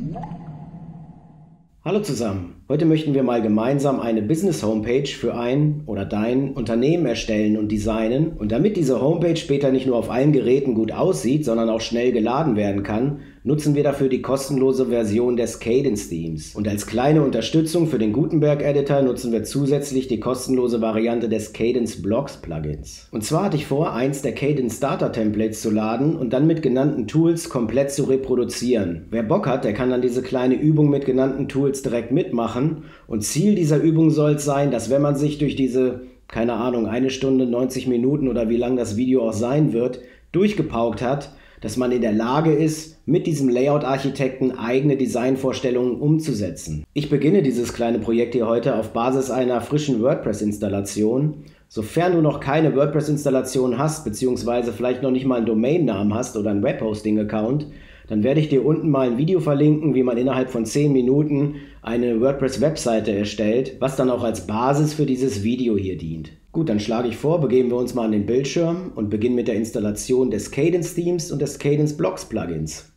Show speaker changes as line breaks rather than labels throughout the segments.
Hallo zusammen, heute möchten wir mal gemeinsam eine Business-Homepage für ein oder dein Unternehmen erstellen und designen. Und damit diese Homepage später nicht nur auf allen Geräten gut aussieht, sondern auch schnell geladen werden kann, nutzen wir dafür die kostenlose Version des Kadence Themes. Und als kleine Unterstützung für den Gutenberg-Editor nutzen wir zusätzlich die kostenlose Variante des Kadence Blocks Plugins. Und zwar hatte ich vor, eins der Kadence Starter Templates zu laden und dann mit genannten Tools komplett zu reproduzieren. Wer Bock hat, der kann dann diese kleine Übung mit genannten Tools direkt mitmachen. Und Ziel dieser Übung soll es sein, dass wenn man sich durch diese, keine Ahnung, 1 Stunde, 90 Minuten oder wie lang das Video auch sein wird, durchgepaukt hat, dass man in der Lage ist, mit diesem Layout-Architekten eigene Designvorstellungen umzusetzen. Ich beginne dieses kleine Projekt hier heute auf Basis einer frischen WordPress-Installation. Sofern du noch keine WordPress-Installation hast, beziehungsweise vielleicht noch nicht mal einen Domainnamen hast oder einen Webhosting-Account, dann werde ich dir unten mal ein Video verlinken, wie man innerhalb von 10 Minuten eine WordPress-Webseite erstellt, was dann auch als Basis für dieses Video hier dient. Gut, dann schlage ich vor, begeben wir uns mal an den Bildschirm und beginnen mit der Installation des Kadence Themes und des Kadence Blocks Plugins.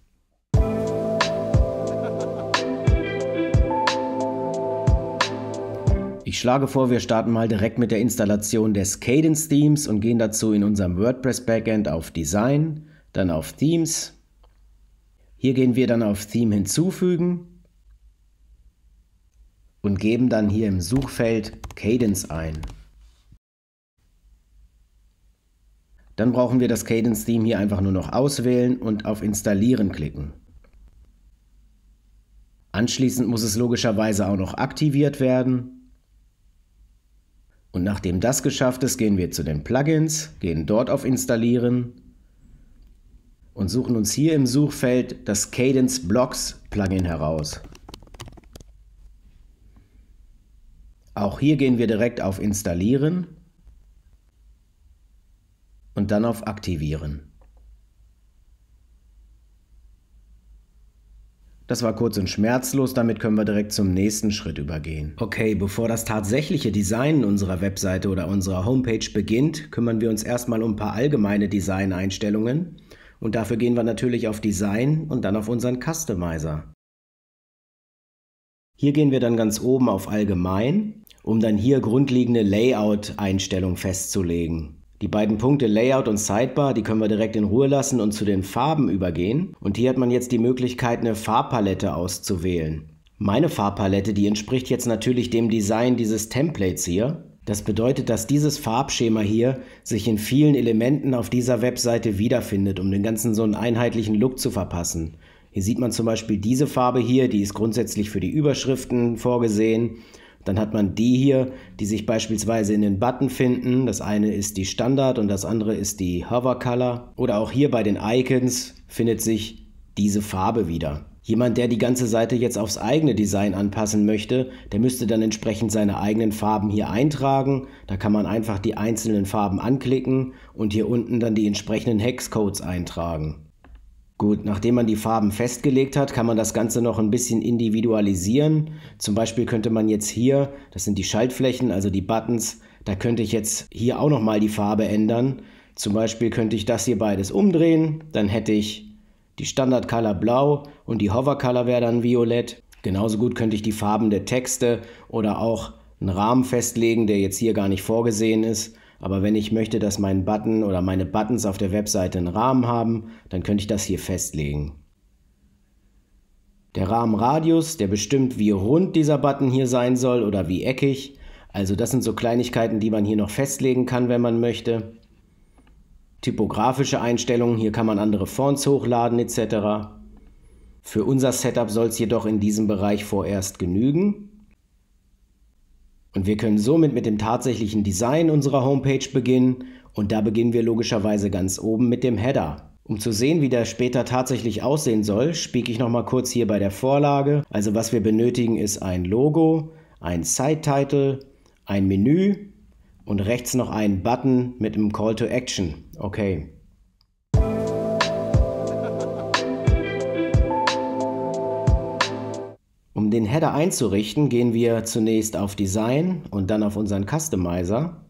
Ich schlage vor, wir starten mal direkt mit der Installation des Kadence Themes und gehen dazu in unserem WordPress Backend auf Design, dann auf Themes. Hier gehen wir dann auf Theme hinzufügen und geben dann hier im Suchfeld Kadence ein. Dann brauchen wir das Kadence Theme hier einfach nur noch auswählen und auf Installieren klicken. Anschließend muss es logischerweise auch noch aktiviert werden. Und nachdem das geschafft ist, gehen wir zu den Plugins, gehen dort auf Installieren und suchen uns hier im Suchfeld das Kadence Blocks Plugin heraus. Auch hier gehen wir direkt auf Installieren und dann auf Aktivieren. Das war kurz und schmerzlos, damit können wir direkt zum nächsten Schritt übergehen. Okay, bevor das tatsächliche Design unserer Webseite oder unserer Homepage beginnt, kümmern wir uns erstmal um ein paar allgemeine Designeinstellungen. Und dafür gehen wir natürlich auf Design und dann auf unseren Customizer. Hier gehen wir dann ganz oben auf Allgemein, um dann hier grundlegende Layout-Einstellungen festzulegen. Die beiden Punkte Layout und Sidebar, die können wir direkt in Ruhe lassen und zu den Farben übergehen. Und hier hat man jetzt die Möglichkeit, eine Farbpalette auszuwählen. Meine Farbpalette, die entspricht jetzt natürlich dem Design dieses Templates hier. Das bedeutet, dass dieses Farbschema hier sich in vielen Elementen auf dieser Webseite wiederfindet, um den ganzen so einen einheitlichen Look zu verpassen. Hier sieht man zum Beispiel diese Farbe hier, die ist grundsätzlich für die Überschriften vorgesehen. Dann hat man die hier, die sich beispielsweise in den Button finden. Das eine ist die Standard und das andere ist die Hover Color. Oder auch hier bei den Icons findet sich diese Farbe wieder. Jemand, der die ganze Seite jetzt aufs eigene Design anpassen möchte, der müsste dann entsprechend seine eigenen Farben hier eintragen. Da kann man einfach die einzelnen Farben anklicken und hier unten dann die entsprechenden Hexcodes eintragen. Gut, nachdem man die Farben festgelegt hat, kann man das Ganze noch ein bisschen individualisieren. Zum Beispiel könnte man jetzt hier, das sind die Schaltflächen, also die Buttons, da könnte ich jetzt hier auch nochmal die Farbe ändern. Zum Beispiel könnte ich das hier beides umdrehen, dann hätte ich die Standard Color blau und die Hover Color wäre dann violett. Genauso gut könnte ich die Farben der Texte oder auch einen Rahmen festlegen, der jetzt hier gar nicht vorgesehen ist. Aber wenn ich möchte, dass mein Button oder meine Buttons auf der Webseite einen Rahmen haben, dann könnte ich das hier festlegen. Der Rahmenradius, der bestimmt, wie rund dieser Button hier sein soll oder wie eckig. Also das sind so Kleinigkeiten, die man hier noch festlegen kann, wenn man möchte. Typografische Einstellungen, hier kann man andere Fonts hochladen etc. Für unser Setup soll es jedoch in diesem Bereich vorerst genügen. Und wir können somit mit dem tatsächlichen Design unserer Homepage beginnen und da beginnen wir logischerweise ganz oben mit dem Header. Um zu sehen, wie der später tatsächlich aussehen soll, spieke ich nochmal kurz hier bei der Vorlage. Also was wir benötigen ist ein Logo, ein Site-Title, ein Menü und rechts noch einen Button mit einem Call to Action. Okay. Um den Header einzurichten, gehen wir zunächst auf Design und dann auf unseren Customizer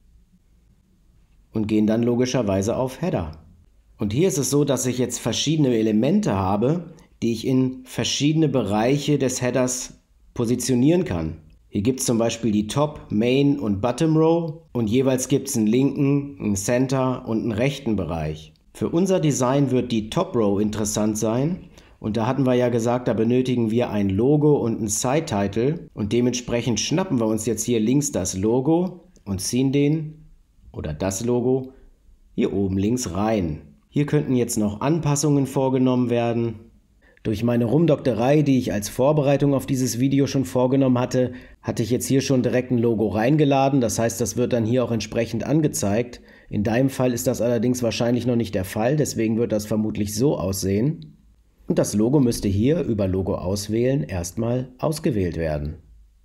und gehen dann logischerweise auf Header. Und hier ist es so, dass ich jetzt verschiedene Elemente habe, die ich in verschiedene Bereiche des Headers positionieren kann. Hier gibt es zum Beispiel die Top, Main und Bottom Row und jeweils gibt es einen linken, einen Center und einen rechten Bereich. Für unser Design wird die Top Row interessant sein und da hatten wir ja gesagt, da benötigen wir ein Logo und ein Site-Title und dementsprechend schnappen wir uns jetzt hier links das Logo und ziehen das Logo hier oben links rein. Hier könnten jetzt noch Anpassungen vorgenommen werden. Durch meine Rumdokterei, die ich als Vorbereitung auf dieses Video schon vorgenommen hatte, hatte ich jetzt hier schon direkt ein Logo reingeladen. Das heißt, das wird dann hier auch entsprechend angezeigt. In deinem Fall ist das allerdings wahrscheinlich noch nicht der Fall, deswegen wird das vermutlich so aussehen. Und das Logo müsste hier über Logo auswählen erstmal ausgewählt werden.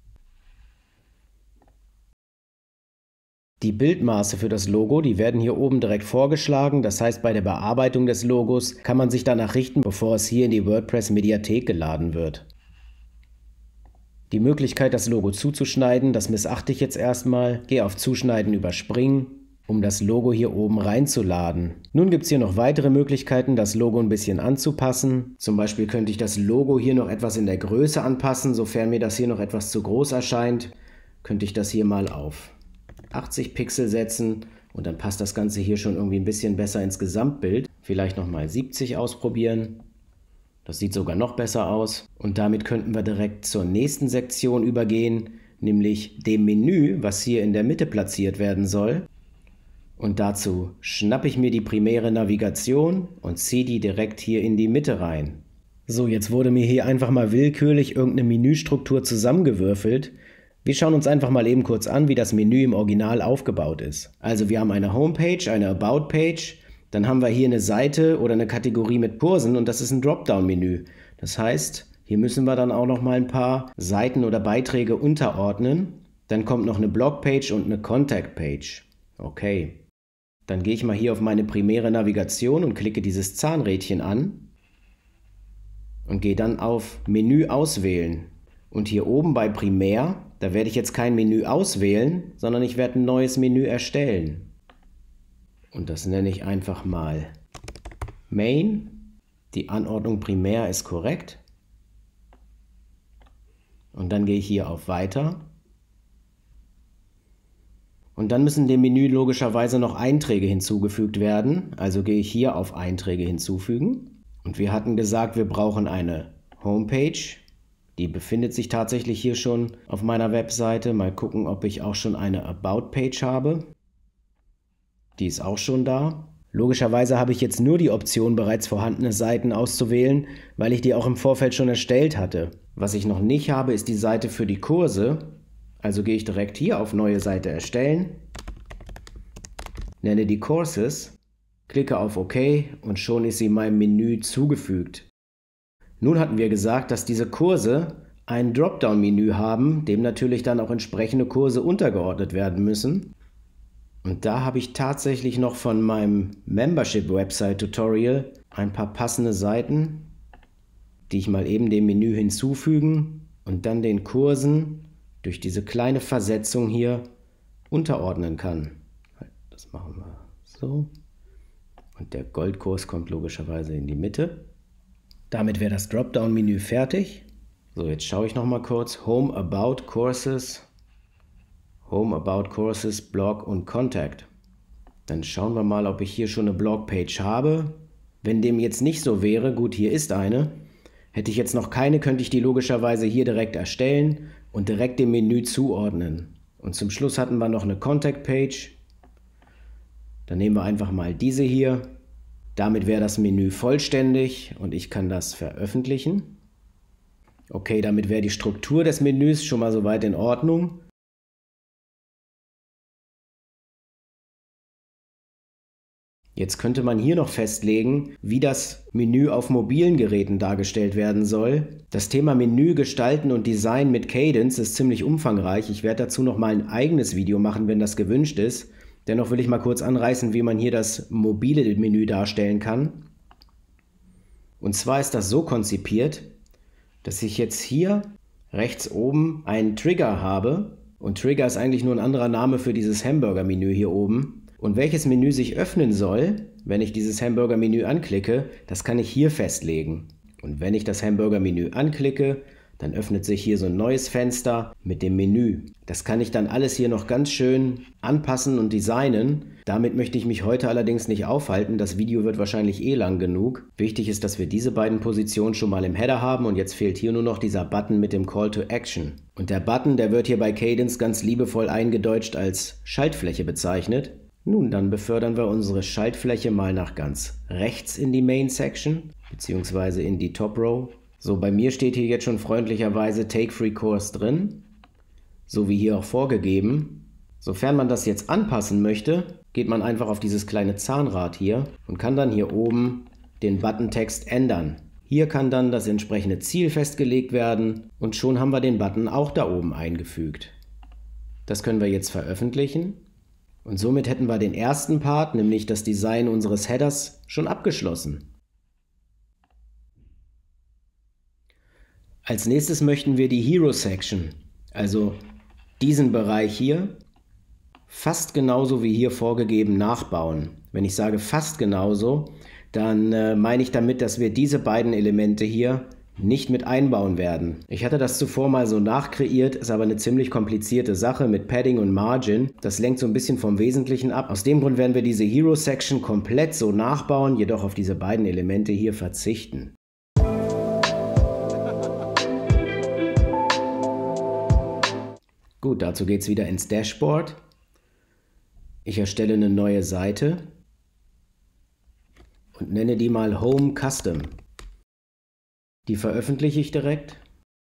Die Bildmaße für das Logo, die werden hier oben direkt vorgeschlagen. Das heißt, bei der Bearbeitung des Logos kann man sich danach richten, bevor es hier in die WordPress-Mediathek geladen wird. Die Möglichkeit, das Logo zuzuschneiden, das missachte ich jetzt erstmal. Gehe auf Zuschneiden überspringen, um das Logo hier oben reinzuladen. Nun gibt es hier noch weitere Möglichkeiten, das Logo ein bisschen anzupassen. Zum Beispiel könnte ich das Logo hier noch etwas in der Größe anpassen. Sofern mir das hier noch etwas zu groß erscheint, könnte ich das hier mal auf 80 Pixel setzen und dann passt das Ganze hier schon irgendwie ein bisschen besser ins Gesamtbild. Vielleicht nochmal 70 ausprobieren. Das sieht sogar noch besser aus. Und damit könnten wir direkt zur nächsten Sektion übergehen, nämlich dem Menü, was hier in der Mitte platziert werden soll. Und dazu schnappe ich mir die primäre Navigation und ziehe die direkt hier in die Mitte rein. So, jetzt wurde mir hier einfach mal willkürlich irgendeine Menüstruktur zusammengewürfelt. Wir schauen uns einfach mal eben kurz an, wie das Menü im Original aufgebaut ist. Also wir haben eine Homepage, eine About-Page, dann haben wir hier eine Seite oder eine Kategorie mit Kursen und das ist ein Dropdown-Menü. Das heißt, hier müssen wir dann auch noch mal ein paar Seiten oder Beiträge unterordnen. Dann kommt noch eine Blog-Page und eine Contact-Page. Okay. Dann gehe ich mal hier auf meine primäre Navigation und klicke dieses Zahnrädchen an und gehe dann auf Menü auswählen. Und hier oben bei Primär, da werde ich jetzt kein Menü auswählen, sondern ich werde ein neues Menü erstellen. Und das nenne ich einfach mal Main. Die Anordnung primär ist korrekt. Und dann gehe ich hier auf Weiter. Und dann müssen dem Menü logischerweise noch Einträge hinzugefügt werden. Also gehe ich hier auf Einträge hinzufügen. Und wir hatten gesagt, wir brauchen eine Homepage. Die befindet sich tatsächlich hier schon auf meiner Webseite. Mal gucken, ob ich auch schon eine About-Page habe. Die ist auch schon da. Logischerweise habe ich jetzt nur die Option, bereits vorhandene Seiten auszuwählen, weil ich die auch im Vorfeld schon erstellt hatte. Was ich noch nicht habe, ist die Seite für die Kurse. Also gehe ich direkt hier auf Neue Seite erstellen, nenne die Courses, klicke auf OK und schon ist sie meinem Menü zugefügt. Nun hatten wir gesagt, dass diese Kurse ein Dropdown-Menü haben, dem natürlich dann auch entsprechende Kurse untergeordnet werden müssen. Und da habe ich tatsächlich noch von meinem Membership-Website-Tutorial ein paar passende Seiten, die ich mal eben dem Menü hinzufügen und dann den Kursen durch diese kleine Versetzung hier unterordnen kann. Das machen wir so. Und der Goldkurs kommt logischerweise in die Mitte. Damit wäre das Dropdown-Menü fertig. So, jetzt schaue ich noch mal kurz. Home, About, Courses, Blog und Contact. Dann schauen wir mal, ob ich hier schon eine Blogpage habe. Wenn dem jetzt nicht so wäre, gut, hier ist eine. Hätte ich jetzt noch keine, könnte ich die logischerweise hier direkt erstellen und direkt dem Menü zuordnen. Und zum Schluss hatten wir noch eine Contact-Page. Dann nehmen wir einfach mal diese hier. Damit wäre das Menü vollständig und ich kann das veröffentlichen. Okay, damit wäre die Struktur des Menüs schon mal soweit in Ordnung. Jetzt könnte man hier noch festlegen, wie das Menü auf mobilen Geräten dargestellt werden soll. Das Thema Menü gestalten und Design mit Kadence ist ziemlich umfangreich. Ich werde dazu noch mal ein eigenes Video machen, wenn das gewünscht ist. Dennoch will ich mal kurz anreißen, wie man hier das mobile Menü darstellen kann. Und zwar ist das so konzipiert, dass ich jetzt hier rechts oben einen Trigger habe. Und Trigger ist eigentlich nur ein anderer Name für dieses Hamburger-Menü hier oben. Und welches Menü sich öffnen soll, wenn ich dieses Hamburger-Menü anklicke, das kann ich hier festlegen. Und wenn ich das Hamburger-Menü anklicke, dann öffnet sich hier so ein neues Fenster mit dem Menü. Das kann ich dann alles hier noch ganz schön anpassen und designen. Damit möchte ich mich heute allerdings nicht aufhalten. Das Video wird wahrscheinlich eh lang genug. Wichtig ist, dass wir diese beiden Positionen schon mal im Header haben und jetzt fehlt hier nur noch dieser Button mit dem Call to Action. Und der Button, der wird hier bei Kadence ganz liebevoll eingedeutscht als Schaltfläche bezeichnet. Nun, dann befördern wir unsere Schaltfläche mal nach ganz rechts in die Main Section, beziehungsweise in die Top Row. So, bei mir steht hier jetzt schon freundlicherweise Take Free Course drin, so wie hier auch vorgegeben. Sofern man das jetzt anpassen möchte, geht man einfach auf dieses kleine Zahnrad hier und kann dann hier oben den Buttontext ändern. Hier kann dann das entsprechende Ziel festgelegt werden und schon haben wir den Button auch da oben eingefügt. Das können wir jetzt veröffentlichen und somit hätten wir den ersten Part, nämlich das Design unseres Headers, schon abgeschlossen. Als nächstes möchten wir die Hero Section, also diesen Bereich hier, fast genauso wie hier vorgegeben nachbauen. Wenn ich sage fast genauso, dann meine ich damit, dass wir diese beiden Elemente hier nicht mit einbauen werden. Ich hatte das zuvor mal so nachkreiert, ist aber eine ziemlich komplizierte Sache mit Padding und Margin. Das lenkt so ein bisschen vom Wesentlichen ab. Aus dem Grund werden wir diese Hero Section komplett so nachbauen, jedoch auf diese beiden Elemente hier verzichten. Gut, dazu geht es wieder ins Dashboard. Ich erstelle eine neue Seite und nenne die mal Home Custom. Die veröffentliche ich direkt.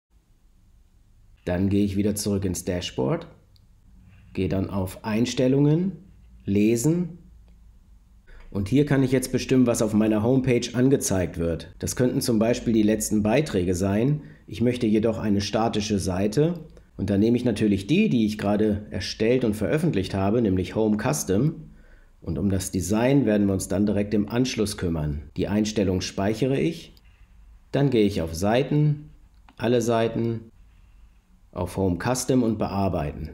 Dann gehe ich wieder zurück ins Dashboard, gehe dann auf Einstellungen, Lesen und hier kann ich jetzt bestimmen, was auf meiner Homepage angezeigt wird. Das könnten zum Beispiel die letzten Beiträge sein. Ich möchte jedoch eine statische Seite. Und dann nehme ich natürlich die ich gerade erstellt und veröffentlicht habe, nämlich Home Custom. Und um das Design werden wir uns dann direkt im Anschluss kümmern. Die Einstellung speichere ich. Dann gehe ich auf Seiten, alle Seiten, auf Home Custom und bearbeiten.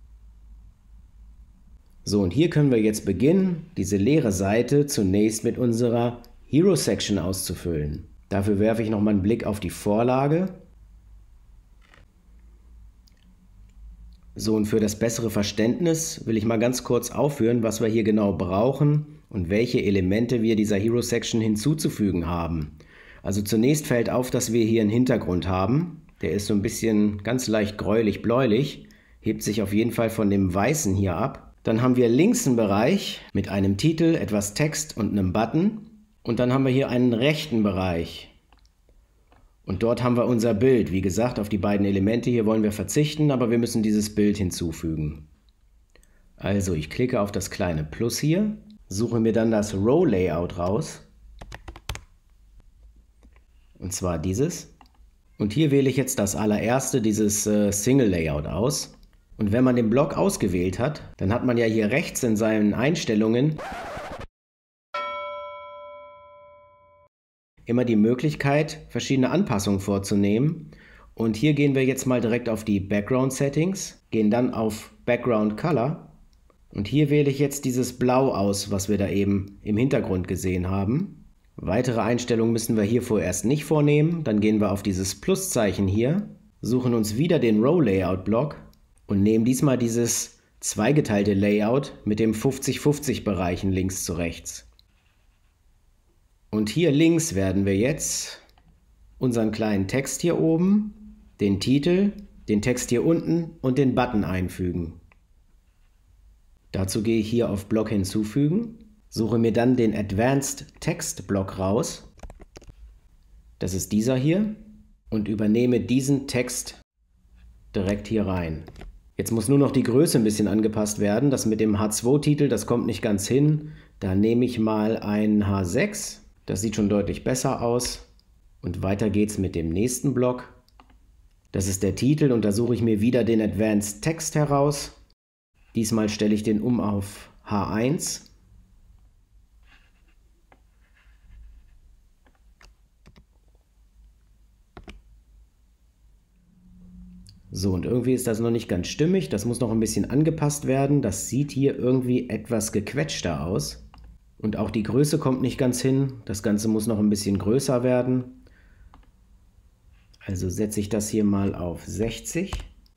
So, und hier können wir jetzt beginnen, diese leere Seite zunächst mit unserer Hero Section auszufüllen. Dafür werfe ich nochmal einen Blick auf die Vorlage. So, und für das bessere Verständnis will ich mal ganz kurz aufführen, was wir hier genau brauchen und welche Elemente wir dieser Hero Section hinzuzufügen haben. Also zunächst fällt auf, dass wir hier einen Hintergrund haben. Der ist so ein bisschen ganz leicht gräulich-bläulich, hebt sich auf jeden Fall von dem Weißen hier ab. Dann haben wir links einen Bereich mit einem Titel, etwas Text und einem Button. Und dann haben wir hier einen rechten Bereich. Und dort haben wir unser Bild. Wie gesagt, auf die beiden Elemente hier wollen wir verzichten, aber wir müssen dieses Bild hinzufügen. Also ich klicke auf das kleine Plus hier, suche mir dann das Row Layout raus. Und zwar dieses. Und hier wähle ich jetzt das allererste, dieses Single Layout aus. Und wenn man den Block ausgewählt hat, dann hat man ja hier rechts in seinen Einstellungen immer die Möglichkeit, verschiedene Anpassungen vorzunehmen. Und hier gehen wir jetzt mal direkt auf die Background Settings, gehen dann auf Background Color und hier wähle ich jetzt dieses Blau aus, was wir da eben im Hintergrund gesehen haben. Weitere Einstellungen müssen wir hier vorerst nicht vornehmen. Dann gehen wir auf dieses Pluszeichen hier, suchen uns wieder den Row Layout Block und nehmen diesmal dieses zweigeteilte Layout mit dem 50-50 Bereichen links zu rechts. Und hier links werden wir jetzt unseren kleinen Text hier oben, den Titel, den Text hier unten und den Button einfügen. Dazu gehe ich hier auf Block hinzufügen, suche mir dann den Advanced Text Block raus. Das ist dieser hier und übernehme diesen Text direkt hier rein. Jetzt muss nur noch die Größe ein bisschen angepasst werden. Das mit dem H2-Titel, das kommt nicht ganz hin. Da nehme ich mal einen H6. Das sieht schon deutlich besser aus. Und weiter geht's mit dem nächsten Block. Das ist der Titel und da suche ich mir wieder den Advanced Text heraus. Diesmal stelle ich den um auf H1. So, und irgendwie ist das noch nicht ganz stimmig. Das muss noch ein bisschen angepasst werden. Das sieht hier irgendwie etwas gequetschter aus. Und auch die Größe kommt nicht ganz hin. Das Ganze muss noch ein bisschen größer werden. Also setze ich das hier mal auf 60.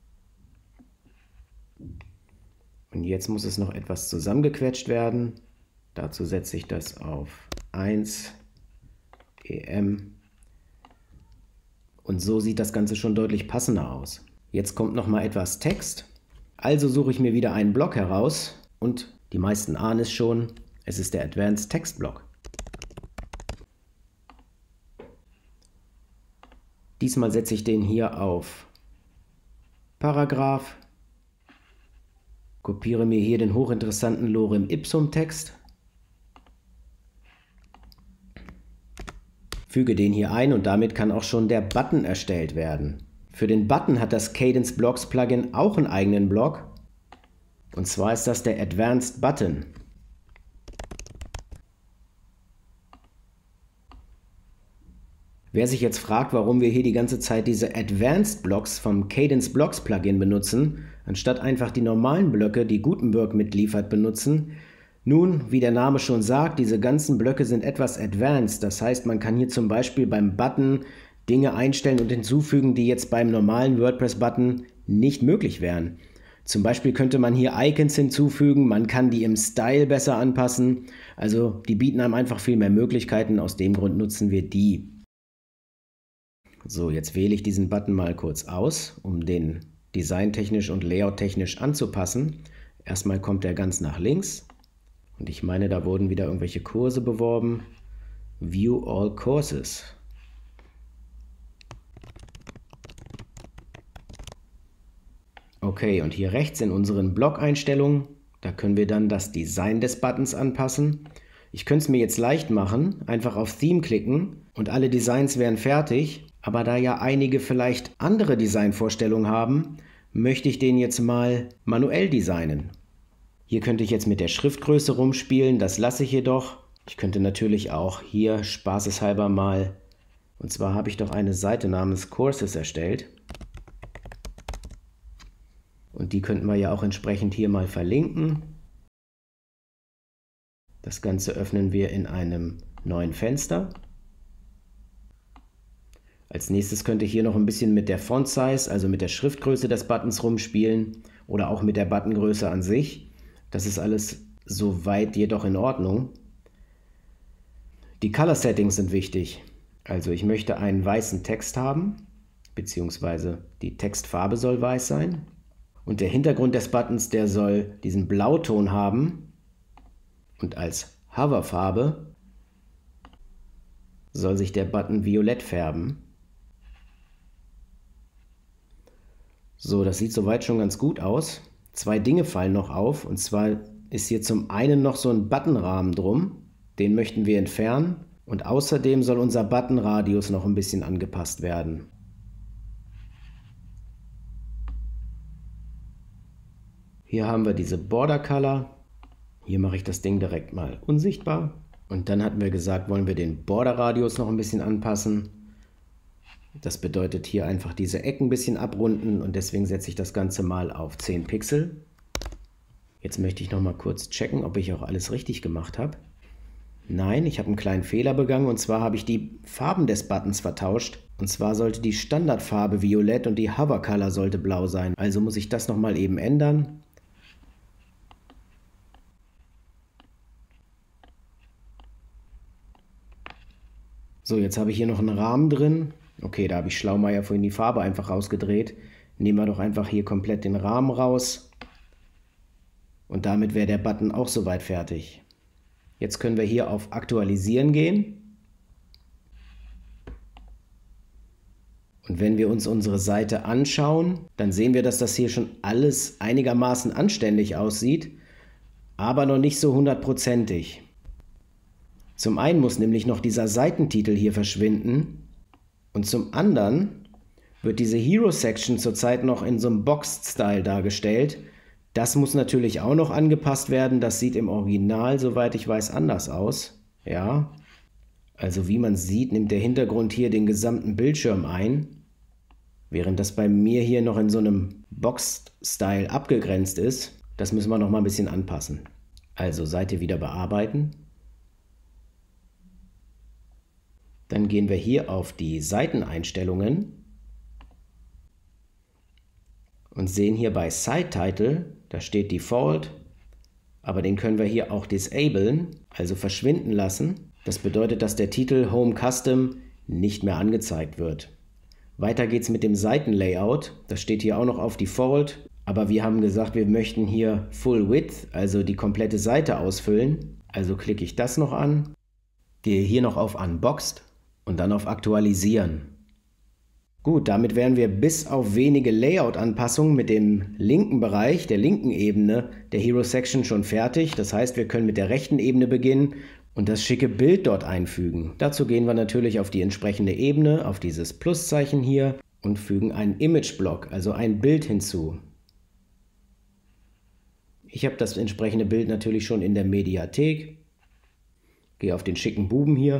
Und jetzt muss es noch etwas zusammengequetscht werden. Dazu setze ich das auf 1 EM. Und so sieht das Ganze schon deutlich passender aus. Jetzt kommt noch mal etwas Text. Also suche ich mir wieder einen Block heraus und die meisten ahnen es schon, es ist der Advanced Text Block. Diesmal setze ich den hier auf Paragraph, kopiere mir hier den hochinteressanten Lorem Ipsum Text, füge den hier ein und damit kann auch schon der Button erstellt werden. Für den Button hat das Cadence Blocks Plugin auch einen eigenen Block. Und zwar ist das der Advanced Button. Wer sich jetzt fragt, warum wir hier die ganze Zeit diese Advanced Blocks vom Cadence Blocks Plugin benutzen, anstatt einfach die normalen Blöcke, die Gutenberg mitliefert, benutzen, nun, wie der Name schon sagt, diese ganzen Blöcke sind etwas advanced. Das heißt, man kann hier zum Beispiel beim Button Dinge einstellen und hinzufügen, die jetzt beim normalen WordPress-Button nicht möglich wären. Zum Beispiel könnte man hier Icons hinzufügen, man kann die im Style besser anpassen. Also die bieten einem einfach viel mehr Möglichkeiten, aus dem Grund nutzen wir die. So, jetzt wähle ich diesen Button mal kurz aus, um den designtechnisch und layouttechnisch anzupassen. Erstmal kommt er ganz nach links. Und ich meine, da wurden wieder irgendwelche Kurse beworben. View all courses. Okay, und hier rechts in unseren Blog-Einstellungen, da können wir dann das Design des Buttons anpassen. Ich könnte es mir jetzt leicht machen, einfach auf Theme klicken und alle Designs wären fertig. Aber da ja einige vielleicht andere Designvorstellungen haben, möchte ich den jetzt mal manuell designen. Hier könnte ich jetzt mit der Schriftgröße rumspielen, das lasse ich jedoch. Ich könnte natürlich auch hier spaßeshalber mal, und zwar habe ich doch eine Seite namens Courses erstellt. Und die könnten wir ja auch entsprechend hier mal verlinken. Das Ganze öffnen wir in einem neuen Fenster. Als nächstes könnte ich hier noch ein bisschen mit der Font Size, also mit der Schriftgröße des Buttons rumspielen oder auch mit der Buttongröße an sich. Das ist alles soweit jedoch in Ordnung. Die Color Settings sind wichtig. Also ich möchte einen weißen Text haben, beziehungsweise die Textfarbe soll weiß sein. Und der Hintergrund des Buttons, der soll diesen Blauton haben. Und als Hoverfarbe soll sich der Button violett färben. So, das sieht soweit schon ganz gut aus. Zwei Dinge fallen noch auf, und zwar ist hier zum einen noch so ein Buttonrahmen drum. Den möchten wir entfernen und außerdem soll unser Buttonradius noch ein bisschen angepasst werden. Hier haben wir diese Border Color. Hier mache ich das Ding direkt mal unsichtbar. Und dann hatten wir gesagt, wollen wir den Borderradius noch ein bisschen anpassen. Das bedeutet hier einfach diese Ecken ein bisschen abrunden und deswegen setze ich das Ganze mal auf 10 Pixel. Jetzt möchte ich noch mal kurz checken, ob ich auch alles richtig gemacht habe. Nein, ich habe einen kleinen Fehler begangen und zwar habe ich die Farben des Buttons vertauscht. Und zwar sollte die Standardfarbe violett und die Hover Color sollte blau sein. Also muss ich das noch mal eben ändern. So, jetzt habe ich hier noch einen Rahmen drin. Okay, da habe ich Schlaumeier vorhin die Farbe einfach rausgedreht. Nehmen wir doch einfach hier komplett den Rahmen raus. Und damit wäre der Button auch soweit fertig. Jetzt können wir hier auf Aktualisieren gehen. Und wenn wir uns unsere Seite anschauen, dann sehen wir, dass das hier schon alles einigermaßen anständig aussieht, aber noch nicht so hundertprozentig. Zum einen muss nämlich noch dieser Seitentitel hier verschwinden und zum anderen wird diese Hero Section zurzeit noch in so einem Boxed-Style dargestellt. Das muss natürlich auch noch angepasst werden. Das sieht im Original, soweit ich weiß, anders aus. Ja, also wie man sieht, nimmt der Hintergrund hier den gesamten Bildschirm ein, während das bei mir hier noch in so einem Boxed-Style abgegrenzt ist. Das müssen wir noch mal ein bisschen anpassen. Also Seite wieder bearbeiten. Dann gehen wir hier auf die Seiteneinstellungen und sehen hier bei Site Title, da steht Default, aber den können wir hier auch disablen, also verschwinden lassen. Das bedeutet, dass der Titel Home Custom nicht mehr angezeigt wird. Weiter geht's mit dem Seitenlayout. Das steht hier auch noch auf Default, aber wir haben gesagt, wir möchten hier Full Width, also die komplette Seite ausfüllen. Also klicke ich das noch an, gehe hier noch auf Unboxed und dann auf Aktualisieren. Gut, damit wären wir bis auf wenige Layout-Anpassungen mit dem linken Bereich, der linken Ebene der Hero Section schon fertig. Das heißt, wir können mit der rechten Ebene beginnen und das schicke Bild dort einfügen. Dazu gehen wir natürlich auf die entsprechende Ebene, auf dieses Pluszeichen hier und fügen einen Image-Block, also ein Bild hinzu. Ich habe das entsprechende Bild natürlich schon in der Mediathek. Gehe auf den schicken Buben hier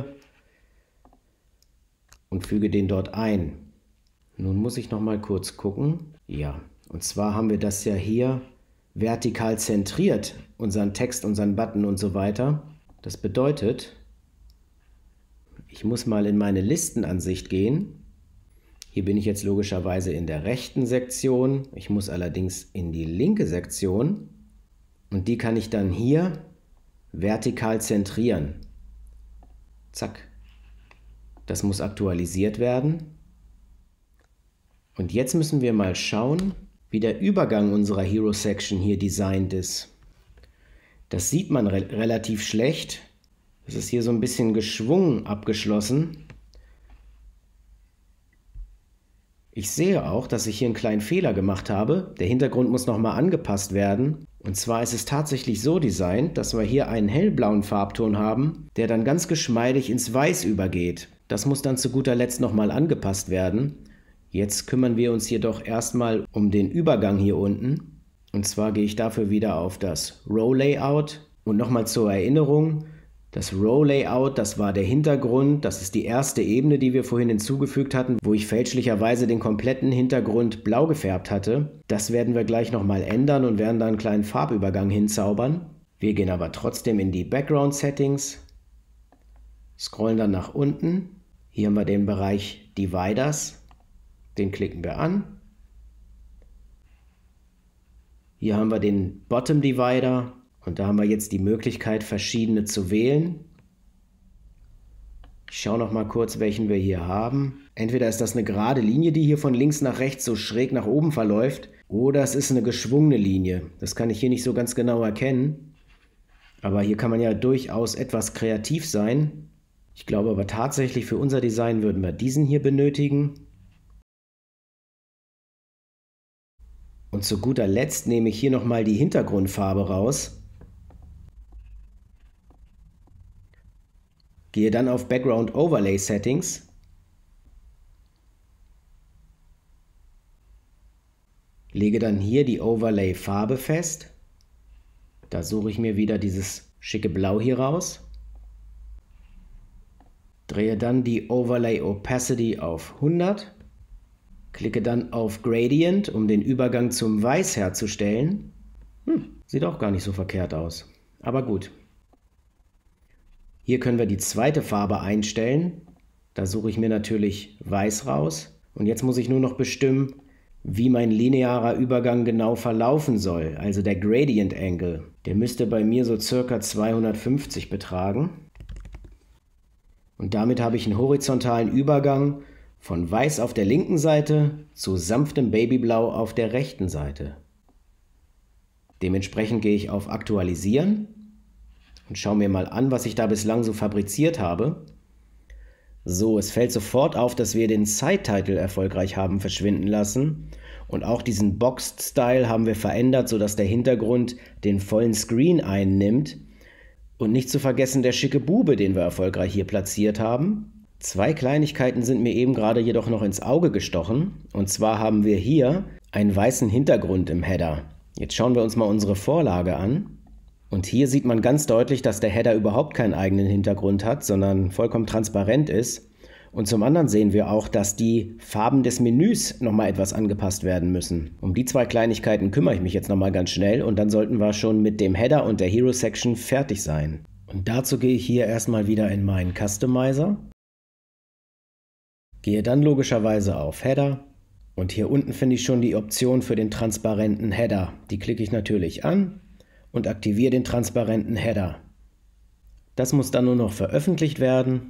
und füge den dort ein. Nun muss ich noch mal kurz gucken. Ja, und zwar haben wir das ja hier vertikal zentriert, unseren Text, unseren Button und so weiter. Das bedeutet, ich muss mal in meine Listenansicht gehen. Hier bin ich jetzt logischerweise in der rechten Sektion. Ich muss allerdings in die linke Sektion und die kann ich dann hier vertikal zentrieren. Zack. Das muss aktualisiert werden. Und jetzt müssen wir mal schauen, wie der Übergang unserer Hero Section hier designt ist. Das sieht man relativ schlecht. Das ist hier so ein bisschen geschwungen abgeschlossen. Ich sehe auch, dass ich hier einen kleinen Fehler gemacht habe. Der Hintergrund muss nochmal angepasst werden. Und zwar ist es tatsächlich so designt, dass wir hier einen hellblauen Farbton haben, der dann ganz geschmeidig ins Weiß übergeht. Das muss dann zu guter Letzt nochmal angepasst werden. Jetzt kümmern wir uns jedoch erstmal um den Übergang hier unten. Und zwar gehe ich dafür wieder auf das Row Layout. Und nochmal zur Erinnerung, das Row Layout, das war der Hintergrund. Das ist die erste Ebene, die wir vorhin hinzugefügt hatten, wo ich fälschlicherweise den kompletten Hintergrund blau gefärbt hatte. Das werden wir gleich nochmal ändern und werden da einen kleinen Farbübergang hinzaubern. Wir gehen aber trotzdem in die Background Settings, scrollen dann nach unten. Hier haben wir den Bereich Dividers. Den klicken wir an. Hier haben wir den Bottom Divider und da haben wir jetzt die Möglichkeit, verschiedene zu wählen. Ich schaue noch mal kurz, welchen wir hier haben. Entweder ist das eine gerade Linie, die hier von links nach rechts so schräg nach oben verläuft, oder es ist eine geschwungene Linie. Das kann ich hier nicht so ganz genau erkennen. Aber hier kann man ja durchaus etwas kreativ sein. Ich glaube aber tatsächlich, für unser Design würden wir diesen hier benötigen. Und zu guter Letzt nehme ich hier nochmal die Hintergrundfarbe raus. Gehe dann auf Background Overlay Settings. Lege dann hier die Overlay Farbe fest. Da suche ich mir wieder dieses schicke Blau hier raus. Drehe dann die Overlay Opacity auf 100. Klicke dann auf Gradient, um den Übergang zum Weiß herzustellen. Sieht auch gar nicht so verkehrt aus. Aber gut. Hier können wir die zweite Farbe einstellen. Da suche ich mir natürlich Weiß raus. Und jetzt muss ich nur noch bestimmen, wie mein linearer Übergang genau verlaufen soll. Also der Gradient Angle. Der müsste bei mir so circa 250 betragen. Und damit habe ich einen horizontalen Übergang von Weiß auf der linken Seite zu sanftem Babyblau auf der rechten Seite. Dementsprechend gehe ich auf Aktualisieren und schaue mir mal an, was ich da bislang so fabriziert habe. So, es fällt sofort auf, dass wir den Site-Title erfolgreich haben verschwinden lassen. Und auch diesen Boxed-Style haben wir verändert, sodass der Hintergrund den vollen Screen einnimmt. Und nicht zu vergessen der schicke Bube, den wir erfolgreich hier platziert haben. Zwei Kleinigkeiten sind mir eben gerade jedoch noch ins Auge gestochen. Und zwar haben wir hier einen weißen Hintergrund im Header. Jetzt schauen wir uns mal unsere Vorlage an. Und hier sieht man ganz deutlich, dass der Header überhaupt keinen eigenen Hintergrund hat, sondern vollkommen transparent ist. Und zum anderen sehen wir auch, dass die Farben des Menüs nochmal etwas angepasst werden müssen. Um die zwei Kleinigkeiten kümmere ich mich jetzt nochmal ganz schnell und dann sollten wir schon mit dem Header und der Hero Section fertig sein. Und dazu gehe ich hier erstmal wieder in meinen Customizer. Gehe dann logischerweise auf Header, Und hier unten finde ich schon die Option für den transparenten Header. Die klicke ich natürlich an und aktiviere den transparenten Header. Das muss dann nur noch veröffentlicht werden.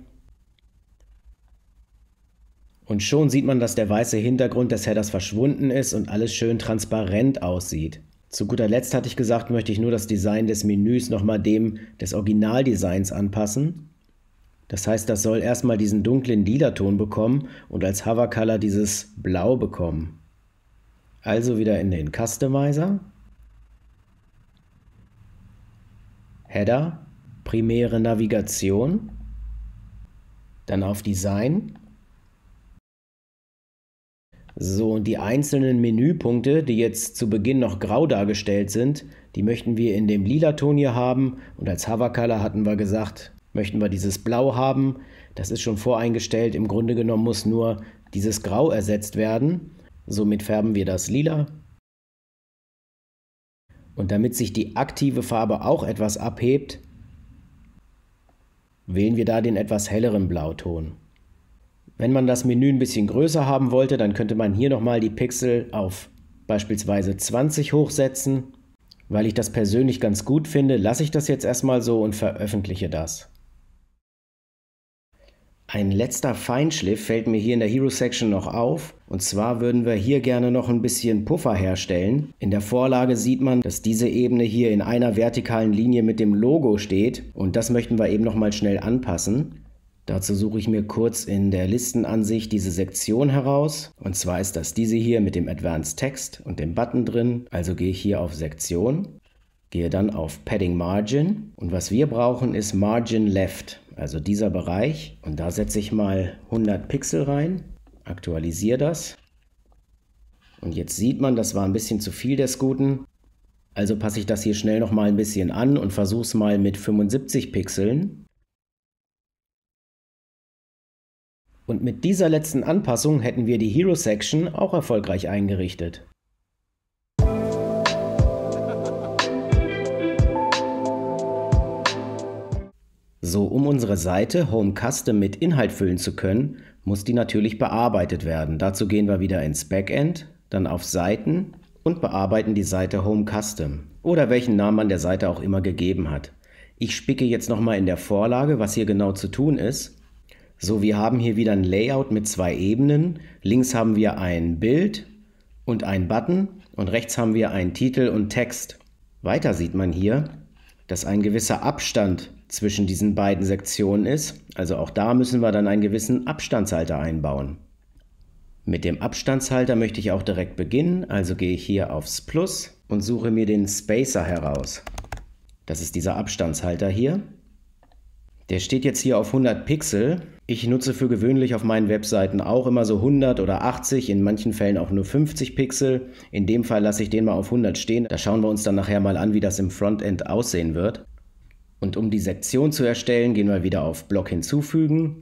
Und schon sieht man, dass der weiße Hintergrund des Headers verschwunden ist und alles schön transparent aussieht. Zu guter Letzt hatte ich gesagt, möchte ich nur das Design des Menüs nochmal dem des Originaldesigns anpassen. Das heißt, das soll erstmal diesen dunklen Lila-Ton bekommen und als Hover Color dieses Blau bekommen. Also wieder in den Customizer, Header, primäre Navigation, dann auf Design. So, und die einzelnen Menüpunkte, die jetzt zu Beginn noch grau dargestellt sind, die möchten wir in dem Lila-Ton hier haben und als Hover Color hatten wir gesagt, möchten wir dieses Blau haben. Das ist schon voreingestellt, im Grunde genommen muss nur dieses Grau ersetzt werden. Somit färben wir das Lila. Und damit sich die aktive Farbe auch etwas abhebt, wählen wir da den etwas helleren Blauton. Wenn man das Menü ein bisschen größer haben wollte, dann könnte man hier nochmal die Pixel auf beispielsweise 20 hochsetzen. Weil ich das persönlich ganz gut finde, lasse ich das jetzt erstmal so und veröffentliche das. Ein letzter Feinschliff fällt mir hier in der Hero Section noch auf. Und zwar würden wir hier gerne noch ein bisschen Puffer herstellen. In der Vorlage sieht man, dass diese Ebene hier in einer vertikalen Linie mit dem Logo steht. Und das möchten wir eben nochmal schnell anpassen. Dazu suche ich mir kurz in der Listenansicht diese Sektion heraus. Und zwar ist das diese hier mit dem Advanced Text und dem Button drin. Also gehe ich hier auf Sektion, gehe dann auf Padding Margin. Und was wir brauchen ist Margin Left, also dieser Bereich. Und da setze ich mal 100 Pixel rein, aktualisiere das. Und jetzt sieht man, das war ein bisschen zu viel des Guten. Also passe ich das hier schnell noch mal ein bisschen an und versuche es mal mit 75 Pixeln. Und mit dieser letzten Anpassung hätten wir die Hero Section auch erfolgreich eingerichtet. So, um unsere Seite Home Custom mit Inhalt füllen zu können, muss die natürlich bearbeitet werden. Dazu gehen wir wieder ins Backend, dann auf Seiten und bearbeiten die Seite Home Custom oder welchen Namen man der Seite auch immer gegeben hat. Ich spicke jetzt nochmal in der Vorlage, was hier genau zu tun ist. So, wir haben hier wieder ein Layout mit zwei Ebenen. Links haben wir ein Bild und ein Button und rechts haben wir einen Titel und Text. Weiter sieht man hier, dass ein gewisser Abstand zwischen diesen beiden Sektionen ist. Also auch da müssen wir dann einen gewissen Abstandshalter einbauen. Mit dem Abstandshalter möchte ich auch direkt beginnen. Also gehe ich hier aufs Plus und suche mir den Spacer heraus. Das ist dieser Abstandshalter hier. Der steht jetzt hier auf 100 Pixel. Ich nutze für gewöhnlich auf meinen Webseiten auch immer so 100 oder 80, in manchen Fällen auch nur 50 Pixel. In dem Fall lasse ich den mal auf 100 stehen. Da schauen wir uns dann nachher mal an, wie das im Frontend aussehen wird. Und um die Sektion zu erstellen, gehen wir wieder auf Block hinzufügen.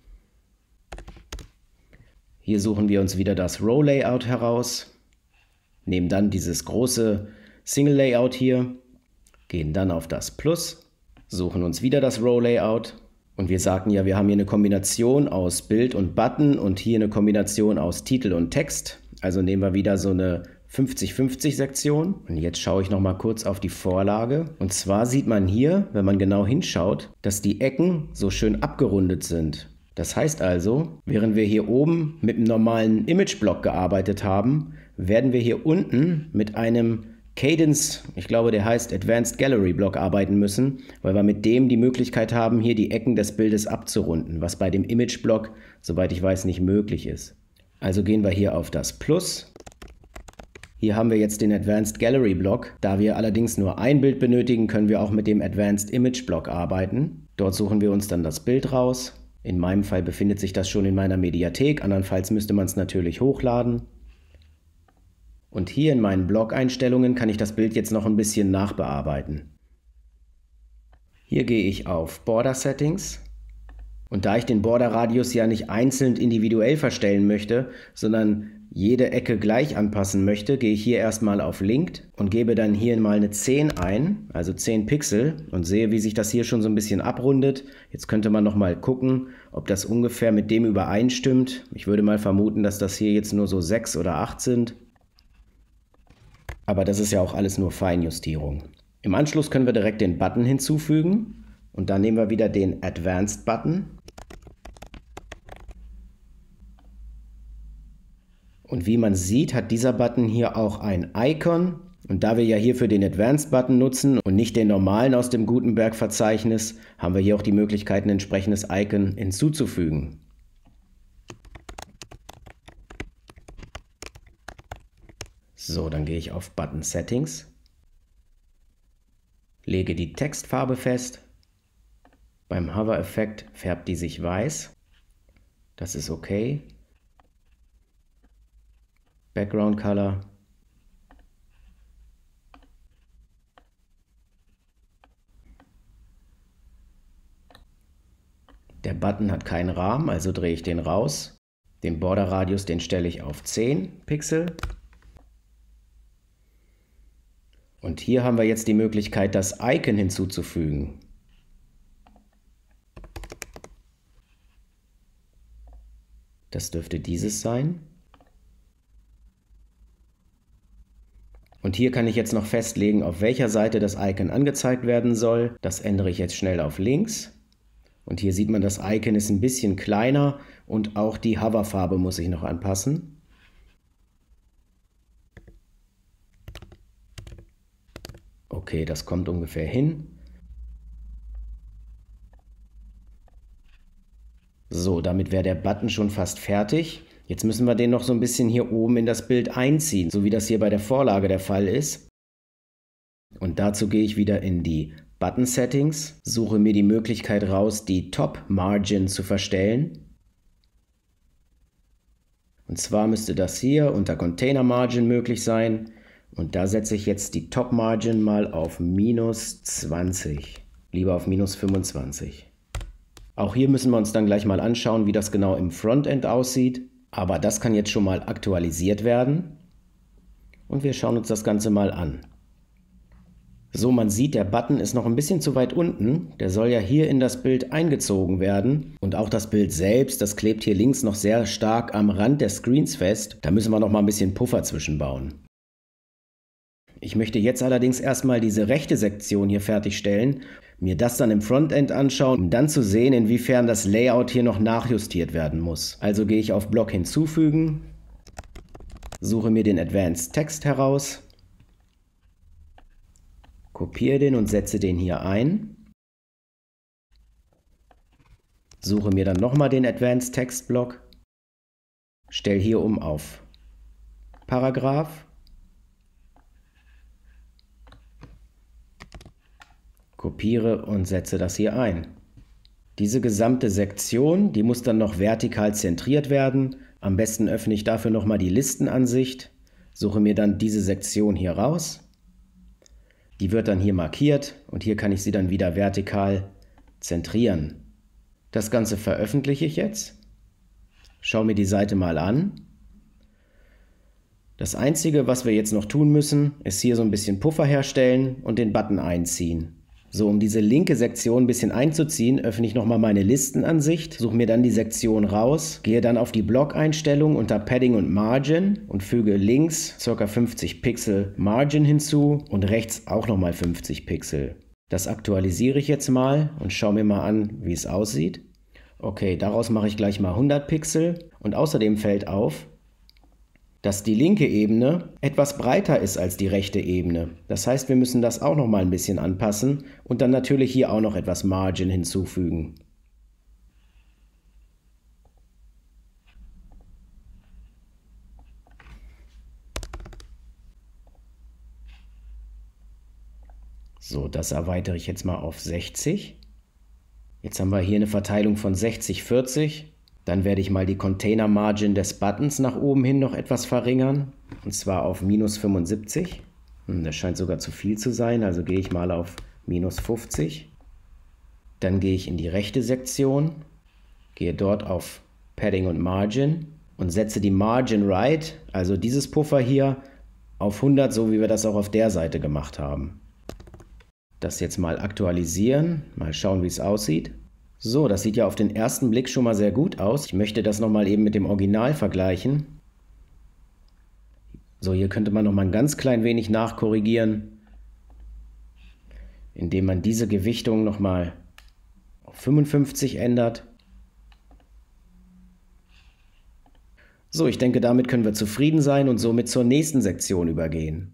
Hier suchen wir uns wieder das Row Layout heraus, nehmen dann dieses große Single Layout hier, gehen dann auf das Plus, suchen uns wieder das Row Layout und wir sagten ja, wir haben hier eine Kombination aus Bild und Button und hier eine Kombination aus Titel und Text. Also nehmen wir wieder so eine 50-50 Sektion. Und jetzt schaue ich noch mal kurz auf die Vorlage. Und zwar sieht man hier, wenn man genau hinschaut, dass die Ecken so schön abgerundet sind. Das heißt also, während wir hier oben mit einem normalen Imageblock gearbeitet haben, werden wir hier unten mit einem Cadence, ich glaube der heißt Advanced Gallery Block, arbeiten müssen, weil wir mit dem die Möglichkeit haben, hier die Ecken des Bildes abzurunden, was bei dem Imageblock, soweit ich weiß, nicht möglich ist. Also gehen wir hier auf das Plus. Hier haben wir jetzt den Advanced Gallery Block. Da wir allerdings nur ein Bild benötigen, können wir auch mit dem Advanced Image Block arbeiten. Dort suchen wir uns dann das Bild raus. In meinem Fall befindet sich das schon in meiner Mediathek, andernfalls müsste man es natürlich hochladen. Und hier in meinen Blog-Einstellungen kann ich das Bild jetzt noch ein bisschen nachbearbeiten. Hier gehe ich auf Border Settings. Und da ich den Border-Radius ja nicht einzeln individuell verstellen möchte, sondern jede Ecke gleich anpassen möchte, gehe ich hier erstmal auf Linked und gebe dann hier mal eine 10 ein, also 10 Pixel, und sehe, wie sich das hier schon so ein bisschen abrundet. Jetzt könnte man noch mal gucken, ob das ungefähr mit dem übereinstimmt. Ich würde mal vermuten, dass das hier jetzt nur so 6 oder 8 sind. Aber das ist ja auch alles nur Feinjustierung. Im Anschluss können wir direkt den Button hinzufügen und dann nehmen wir wieder den Advanced Button. Und wie man sieht, hat dieser Button hier auch ein Icon. Und da wir ja hierfür den Advanced Button nutzen und nicht den normalen aus dem Gutenberg-Verzeichnis, haben wir hier auch die Möglichkeit, ein entsprechendes Icon hinzuzufügen. So, dann gehe ich auf Button Settings, lege die Textfarbe fest. Beim Hover-Effekt färbt die sich weiß. Das ist okay. Background Color. Der Button hat keinen Rahmen, also drehe ich den raus. Den Borderradius, den stelle ich auf 10 Pixel. Und hier haben wir jetzt die Möglichkeit, das Icon hinzuzufügen. Das dürfte dieses sein. Und hier kann ich jetzt noch festlegen, auf welcher Seite das Icon angezeigt werden soll. Das ändere ich jetzt schnell auf links. Und hier sieht man, das Icon ist ein bisschen kleiner und auch die Hoverfarbe muss ich noch anpassen. Okay, das kommt ungefähr hin. So, damit wäre der Button schon fast fertig. Jetzt müssen wir den noch so ein bisschen hier oben in das Bild einziehen, so wie das hier bei der Vorlage der Fall ist. Und dazu gehe ich wieder in die Button Settings, suche mir die Möglichkeit raus, die Top Margin zu verstellen. Und zwar müsste das hier unter Container Margin möglich sein. Und da setze ich jetzt die Top Margin mal auf minus 20, lieber auf minus 25. Auch hier müssen wir uns dann gleich mal anschauen, wie das genau im Frontend aussieht. Aber das kann jetzt schon mal aktualisiert werden. Und wir schauen uns das Ganze mal an. So, man sieht, der Button ist noch ein bisschen zu weit unten. Der soll ja hier in das Bild eingezogen werden. Und auch das Bild selbst, das klebt hier links noch sehr stark am Rand des Screens fest. Da müssen wir noch mal ein bisschen Puffer zwischenbauen. Ich möchte jetzt allerdings erstmal diese rechte Sektion hier fertigstellen, mir das dann im Frontend anschauen, um dann zu sehen, inwiefern das Layout hier noch nachjustiert werden muss. Also gehe ich auf Block hinzufügen, suche mir den Advanced Text heraus, kopiere den und setze den hier ein, suche mir dann nochmal den Advanced Text Block, stelle hier um auf Paragraph, kopiere und setze das hier ein. Diese gesamte Sektion, die muss dann noch vertikal zentriert werden. Am besten öffne ich dafür nochmal die Listenansicht, suche mir dann diese Sektion hier raus. Die wird dann hier markiert und hier kann ich sie dann wieder vertikal zentrieren. Das Ganze veröffentliche ich jetzt. Schau mir die Seite mal an. Das Einzige, was wir jetzt noch tun müssen, ist hier so ein bisschen Puffer herstellen und den Button einziehen. So, um diese linke Sektion ein bisschen einzuziehen, öffne ich nochmal meine Listenansicht, suche mir dann die Sektion raus, gehe dann auf die Block-Einstellung unter Padding und Margin und füge links ca. 50 Pixel Margin hinzu und rechts auch nochmal 50 Pixel. Das aktualisiere ich jetzt mal und schaue mir mal an, wie es aussieht. Okay, daraus mache ich gleich mal 100 Pixel und außerdem fällt auf, dass die linke Ebene etwas breiter ist als die rechte Ebene. Das heißt, wir müssen das auch noch mal ein bisschen anpassen und dann natürlich hier auch noch etwas Margin hinzufügen. So, das erweitere ich jetzt mal auf 60. Jetzt haben wir hier eine Verteilung von 60-40. Dann werde ich mal die Container Margin des Buttons nach oben hin noch etwas verringern. Und zwar auf minus 75. Das scheint sogar zu viel zu sein, also gehe ich mal auf minus 50. Dann gehe ich in die rechte Sektion, gehe dort auf Padding und Margin und setze die Margin Right, also dieses Puffer hier, auf 100, so wie wir das auch auf der Seite gemacht haben. Das jetzt mal aktualisieren, mal schauen, wie es aussieht. So, das sieht ja auf den ersten Blick schon mal sehr gut aus. Ich möchte das nochmal eben mit dem Original vergleichen. So, hier könnte man nochmal ein ganz klein wenig nachkorrigieren, indem man diese Gewichtung nochmal auf 55 ändert. So, ich denke, damit können wir zufrieden sein und somit zur nächsten Sektion übergehen.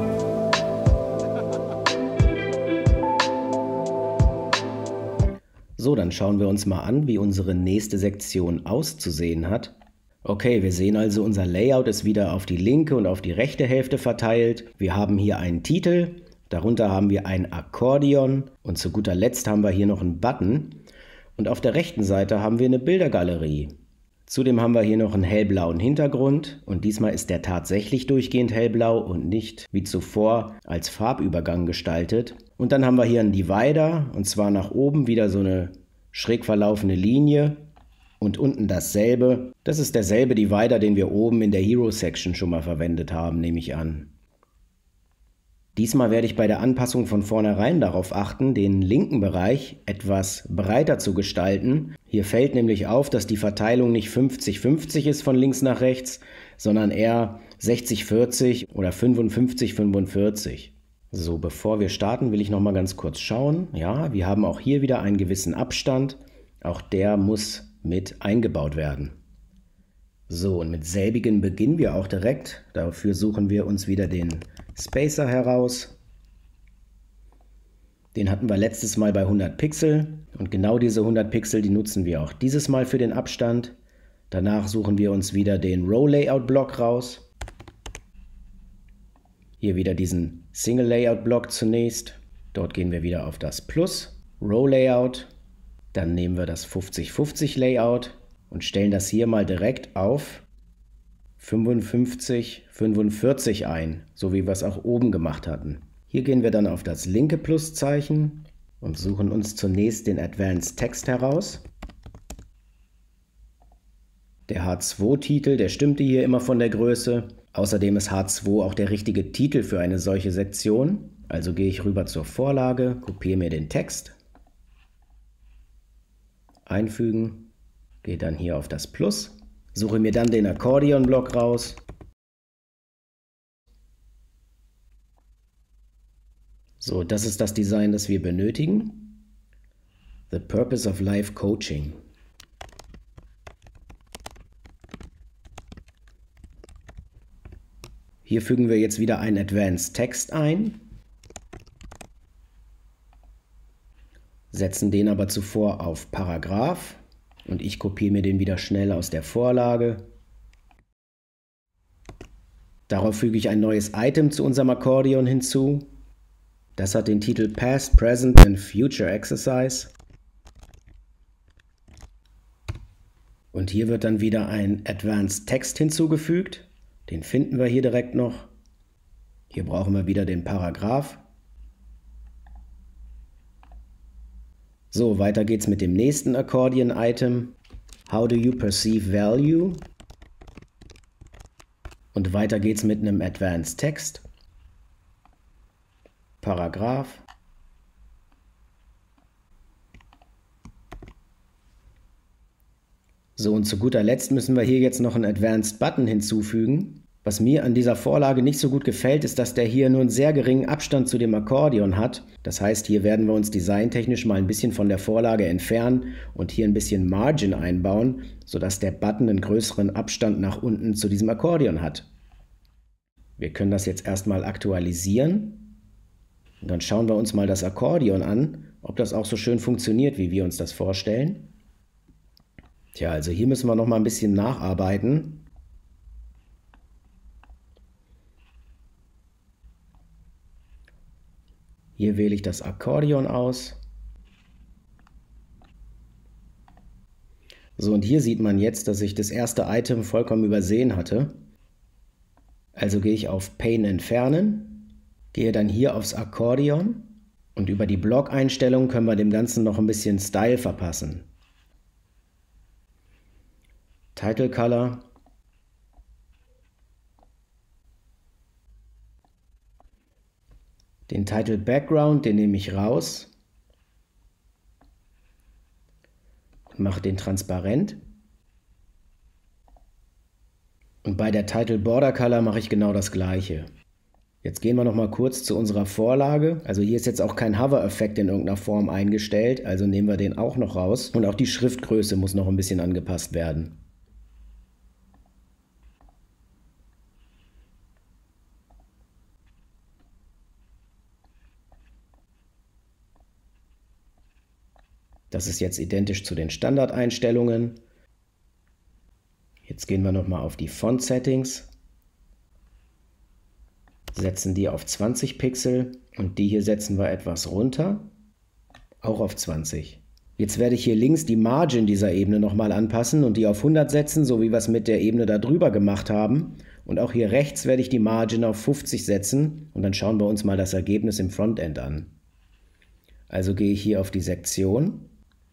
So, dann schauen wir uns mal an, wie unsere nächste Sektion auszusehen hat. Okay, wir sehen also, unser Layout ist wieder auf die linke und auf die rechte Hälfte verteilt. Wir haben hier einen Titel, darunter haben wir ein Akkordeon und zu guter Letzt haben wir hier noch einen Button. Und auf der rechten Seite haben wir eine Bildergalerie. Zudem haben wir hier noch einen hellblauen Hintergrund und diesmal ist der tatsächlich durchgehend hellblau und nicht wie zuvor als Farbübergang gestaltet. Und dann haben wir hier einen Divider und zwar nach oben wieder so eine schräg verlaufende Linie und unten dasselbe. Das ist derselbe Divider, den wir oben in der Hero Section schon mal verwendet haben, nehme ich an. Diesmal werde ich bei der Anpassung von vornherein darauf achten, den linken Bereich etwas breiter zu gestalten. Hier fällt nämlich auf, dass die Verteilung nicht 50-50 ist von links nach rechts, sondern eher 60-40 oder 55-45. So, bevor wir starten, will ich noch mal ganz kurz schauen. Ja, wir haben auch hier wieder einen gewissen Abstand. Auch der muss mit eingebaut werden. So, und mit selbigen beginnen wir auch direkt. Dafür suchen wir uns wieder den Spacer heraus. Den hatten wir letztes Mal bei 100 Pixel und genau diese 100 Pixel, die nutzen wir auch dieses Mal für den Abstand. Danach suchen wir uns wieder den Row Layout Block raus. Hier wieder diesen Single Layout Block zunächst. Dort gehen wir wieder auf das Plus, Row Layout. Dann nehmen wir das 50-50 Layout und stellen das hier mal direkt auf 55-45 ein, so wie wir es auch oben gemacht hatten. Hier gehen wir dann auf das linke Pluszeichen und suchen uns zunächst den Advanced Text heraus. Der H2-Titel, der stimmte hier immer von der Größe. Außerdem ist H2 auch der richtige Titel für eine solche Sektion. Also gehe ich rüber zur Vorlage, kopiere mir den Text, einfügen, gehe dann hier auf das Plus, suche mir dann den Akkordeon-Block raus. So, das ist das Design, das wir benötigen. The Purpose of Life Coaching. Hier fügen wir jetzt wieder einen Advanced Text ein, setzen den aber zuvor auf Paragraph und ich kopiere mir den wieder schnell aus der Vorlage. Darauf füge ich ein neues Item zu unserem Akkordeon hinzu. Das hat den Titel Past, Present and Future Exercise. Und hier wird dann wieder ein Advanced Text hinzugefügt. Den finden wir hier direkt noch. Hier brauchen wir wieder den Paragraph. So, weiter geht's mit dem nächsten Akkordeon-Item. How do you perceive value? Und weiter geht's mit einem Advanced Text. Paragraph. So, und zu guter Letzt müssen wir hier jetzt noch einen Advanced Button hinzufügen. Was mir an dieser Vorlage nicht so gut gefällt, ist, dass der hier nur einen sehr geringen Abstand zu dem Akkordeon hat. Das heißt, hier werden wir uns designtechnisch mal ein bisschen von der Vorlage entfernen und hier ein bisschen Margin einbauen, sodass der Button einen größeren Abstand nach unten zu diesem Akkordeon hat. Wir können das jetzt erstmal aktualisieren. Und dann schauen wir uns mal das Akkordeon an, ob das auch so schön funktioniert, wie wir uns das vorstellen. Tja, also hier müssen wir noch mal ein bisschen nacharbeiten. Hier wähle ich das Akkordeon aus. So, und hier sieht man jetzt, dass ich das erste Item vollkommen übersehen hatte. Also gehe ich auf Pane entfernen, gehe dann hier aufs Akkordeon und über die Block-Einstellung können wir dem Ganzen noch ein bisschen Style verpassen. Title Color Den Title Background, den nehme ich raus und mache den transparent. Und bei der Title Border Color mache ich genau das gleiche. Jetzt gehen wir noch mal kurz zu unserer Vorlage. Also hier ist jetzt auch kein Hover-Effekt in irgendeiner Form eingestellt, also nehmen wir den auch noch raus. Und auch die Schriftgröße muss noch ein bisschen angepasst werden. Das ist jetzt identisch zu den Standardeinstellungen. Jetzt gehen wir noch mal auf die Font-Settings. Setzen die auf 20 Pixel und die hier setzen wir etwas runter, auch auf 20. Jetzt werde ich hier links die Margin dieser Ebene nochmal anpassen und die auf 100 setzen, so wie wir es mit der Ebene da drüber gemacht haben. Und auch hier rechts werde ich die Margin auf 50 setzen und dann schauen wir uns mal das Ergebnis im Frontend an. Also gehe ich hier auf die Sektion.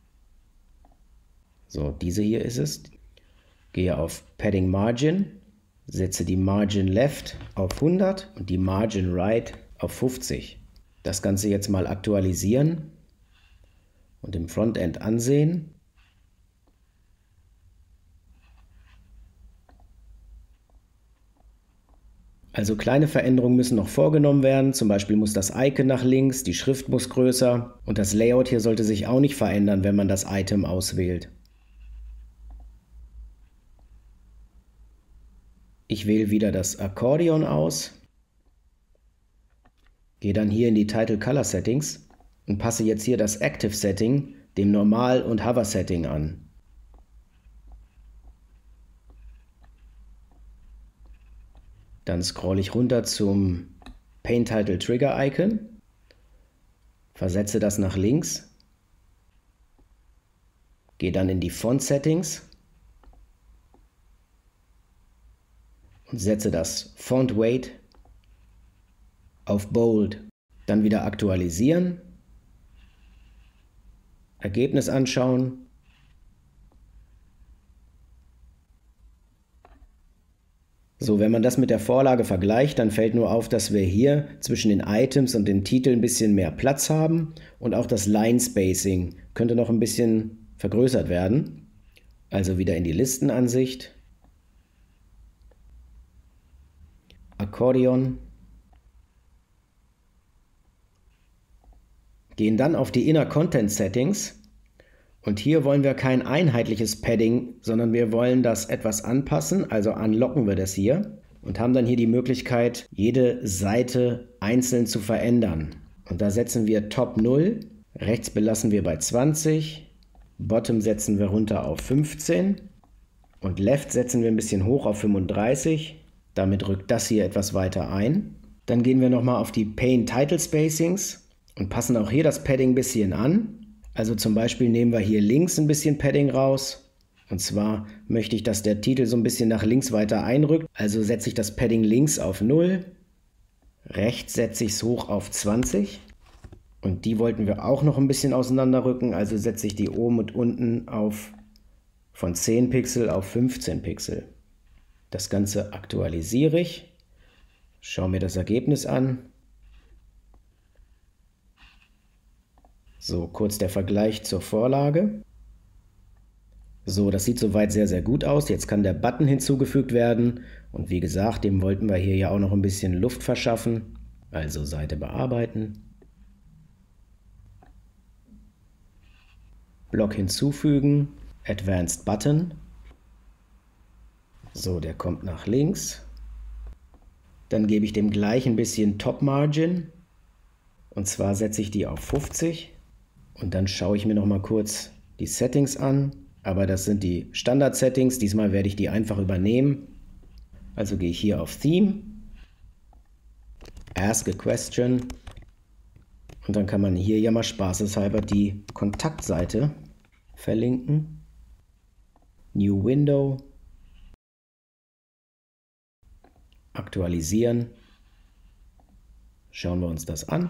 So, diese hier ist es. Gehe auf Padding Margin. Setze die Margin Left auf 100 und die Margin Right auf 50. Das Ganze jetzt mal aktualisieren und im Frontend ansehen. Also kleine Veränderungen müssen noch vorgenommen werden. Zum Beispiel muss das Icon nach links, die Schrift muss größer und das Layout hier sollte sich auch nicht verändern, wenn man das Item auswählt. Ich wähle wieder das Akkordeon aus, gehe dann hier in die Title Color Settings und passe jetzt hier das Active Setting dem Normal- und Hover Setting an. Dann scrolle ich runter zum Paint Title Trigger Icon, versetze das nach links, gehe dann in die Font Settings und setze das Font Weight auf Bold. Dann wieder aktualisieren, Ergebnis anschauen. So, wenn man das mit der Vorlage vergleicht, dann fällt nur auf, dass wir hier zwischen den Items und dem Titel ein bisschen mehr Platz haben und auch das Line Spacing könnte noch ein bisschen vergrößert werden. Also wieder in die Listenansicht. Akkordeon. Gehen dann auf die Inner Content Settings und hier wollen wir kein einheitliches Padding, sondern wir wollen das etwas anpassen, also unlocken wir das hier und haben dann hier die Möglichkeit, jede Seite einzeln zu verändern. Und da setzen wir Top 0, rechts belassen wir bei 20, Bottom setzen wir runter auf 15 und Left setzen wir ein bisschen hoch auf 35. Damit rückt das hier etwas weiter ein. Dann gehen wir nochmal auf die Paint Title Spacings und passen auch hier das Padding ein bisschen an. Also zum Beispiel nehmen wir hier links ein bisschen Padding raus. Und zwar möchte ich, dass der Titel so ein bisschen nach links weiter einrückt. Also setze ich das Padding links auf 0. Rechts setze ich es hoch auf 20. Und die wollten wir auch noch ein bisschen auseinanderrücken. Also setze ich die oben und unten auf von 10 Pixel auf 15 Pixel. Das Ganze aktualisiere ich, schaue mir das Ergebnis an. So, kurz der Vergleich zur Vorlage. So, das sieht soweit sehr, sehr gut aus. Jetzt kann der Button hinzugefügt werden. Und wie gesagt, dem wollten wir hier ja auch noch ein bisschen Luft verschaffen. Also Seite bearbeiten. Block hinzufügen. Advanced Button. So, der kommt nach links. Dann gebe ich dem gleich ein bisschen Top Margin. Und zwar setze ich die auf 50. Und dann schaue ich mir noch mal kurz die Settings an. Aber das sind die Standard-Settings. Diesmal werde ich die einfach übernehmen. Also gehe ich hier auf Theme. Ask a Question. Und dann kann man hier ja mal spaßeshalber die Kontaktseite verlinken. New Window. Aktualisieren. Schauen wir uns das an.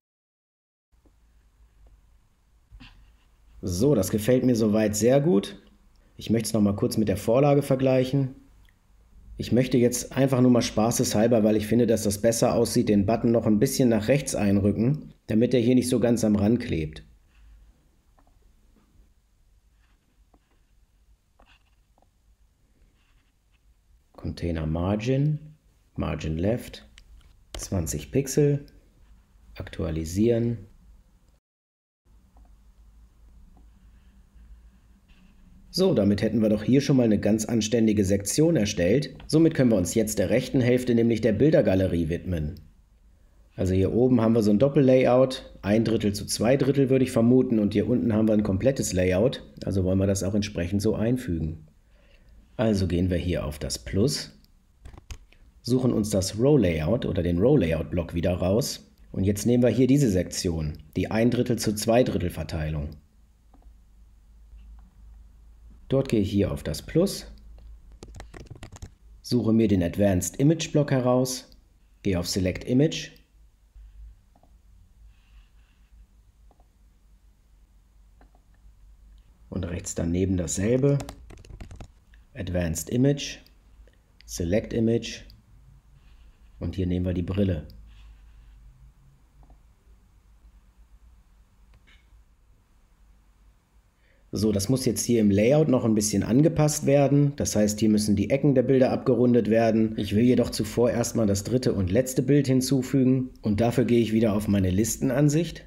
So, das gefällt mir soweit sehr gut. Ich möchte es noch mal kurz mit der Vorlage vergleichen. Ich möchte jetzt einfach nur mal spaßeshalber, weil ich finde, dass das besser aussieht, den Button noch ein bisschen nach rechts einrücken, damit er hier nicht so ganz am Rand klebt. Container Margin, Margin Left, 20 Pixel, aktualisieren. So, damit hätten wir doch hier schon mal eine ganz anständige Sektion erstellt. Somit können wir uns jetzt der rechten Hälfte, nämlich der Bildergalerie, widmen. Also hier oben haben wir so ein Doppellayout, 1/3 zu 2/3 würde ich vermuten, und hier unten haben wir ein komplettes Layout, also wollen wir das auch entsprechend so einfügen. Also gehen wir hier auf das Plus, suchen uns das Row Layout oder den Row Layout Block wieder raus und jetzt nehmen wir hier diese Sektion, die 1/3 zu 2/3 Verteilung. Dort gehe ich hier auf das Plus, suche mir den Advanced Image Block heraus, gehe auf Select Image und rechts daneben dasselbe, Advanced Image, Select Image und hier nehmen wir die Brille. So, das muss jetzt hier im Layout noch ein bisschen angepasst werden. Das heißt, hier müssen die Ecken der Bilder abgerundet werden. Ich will jedoch zuvor erstmal das dritte und letzte Bild hinzufügen und dafür gehe ich wieder auf meine Listenansicht.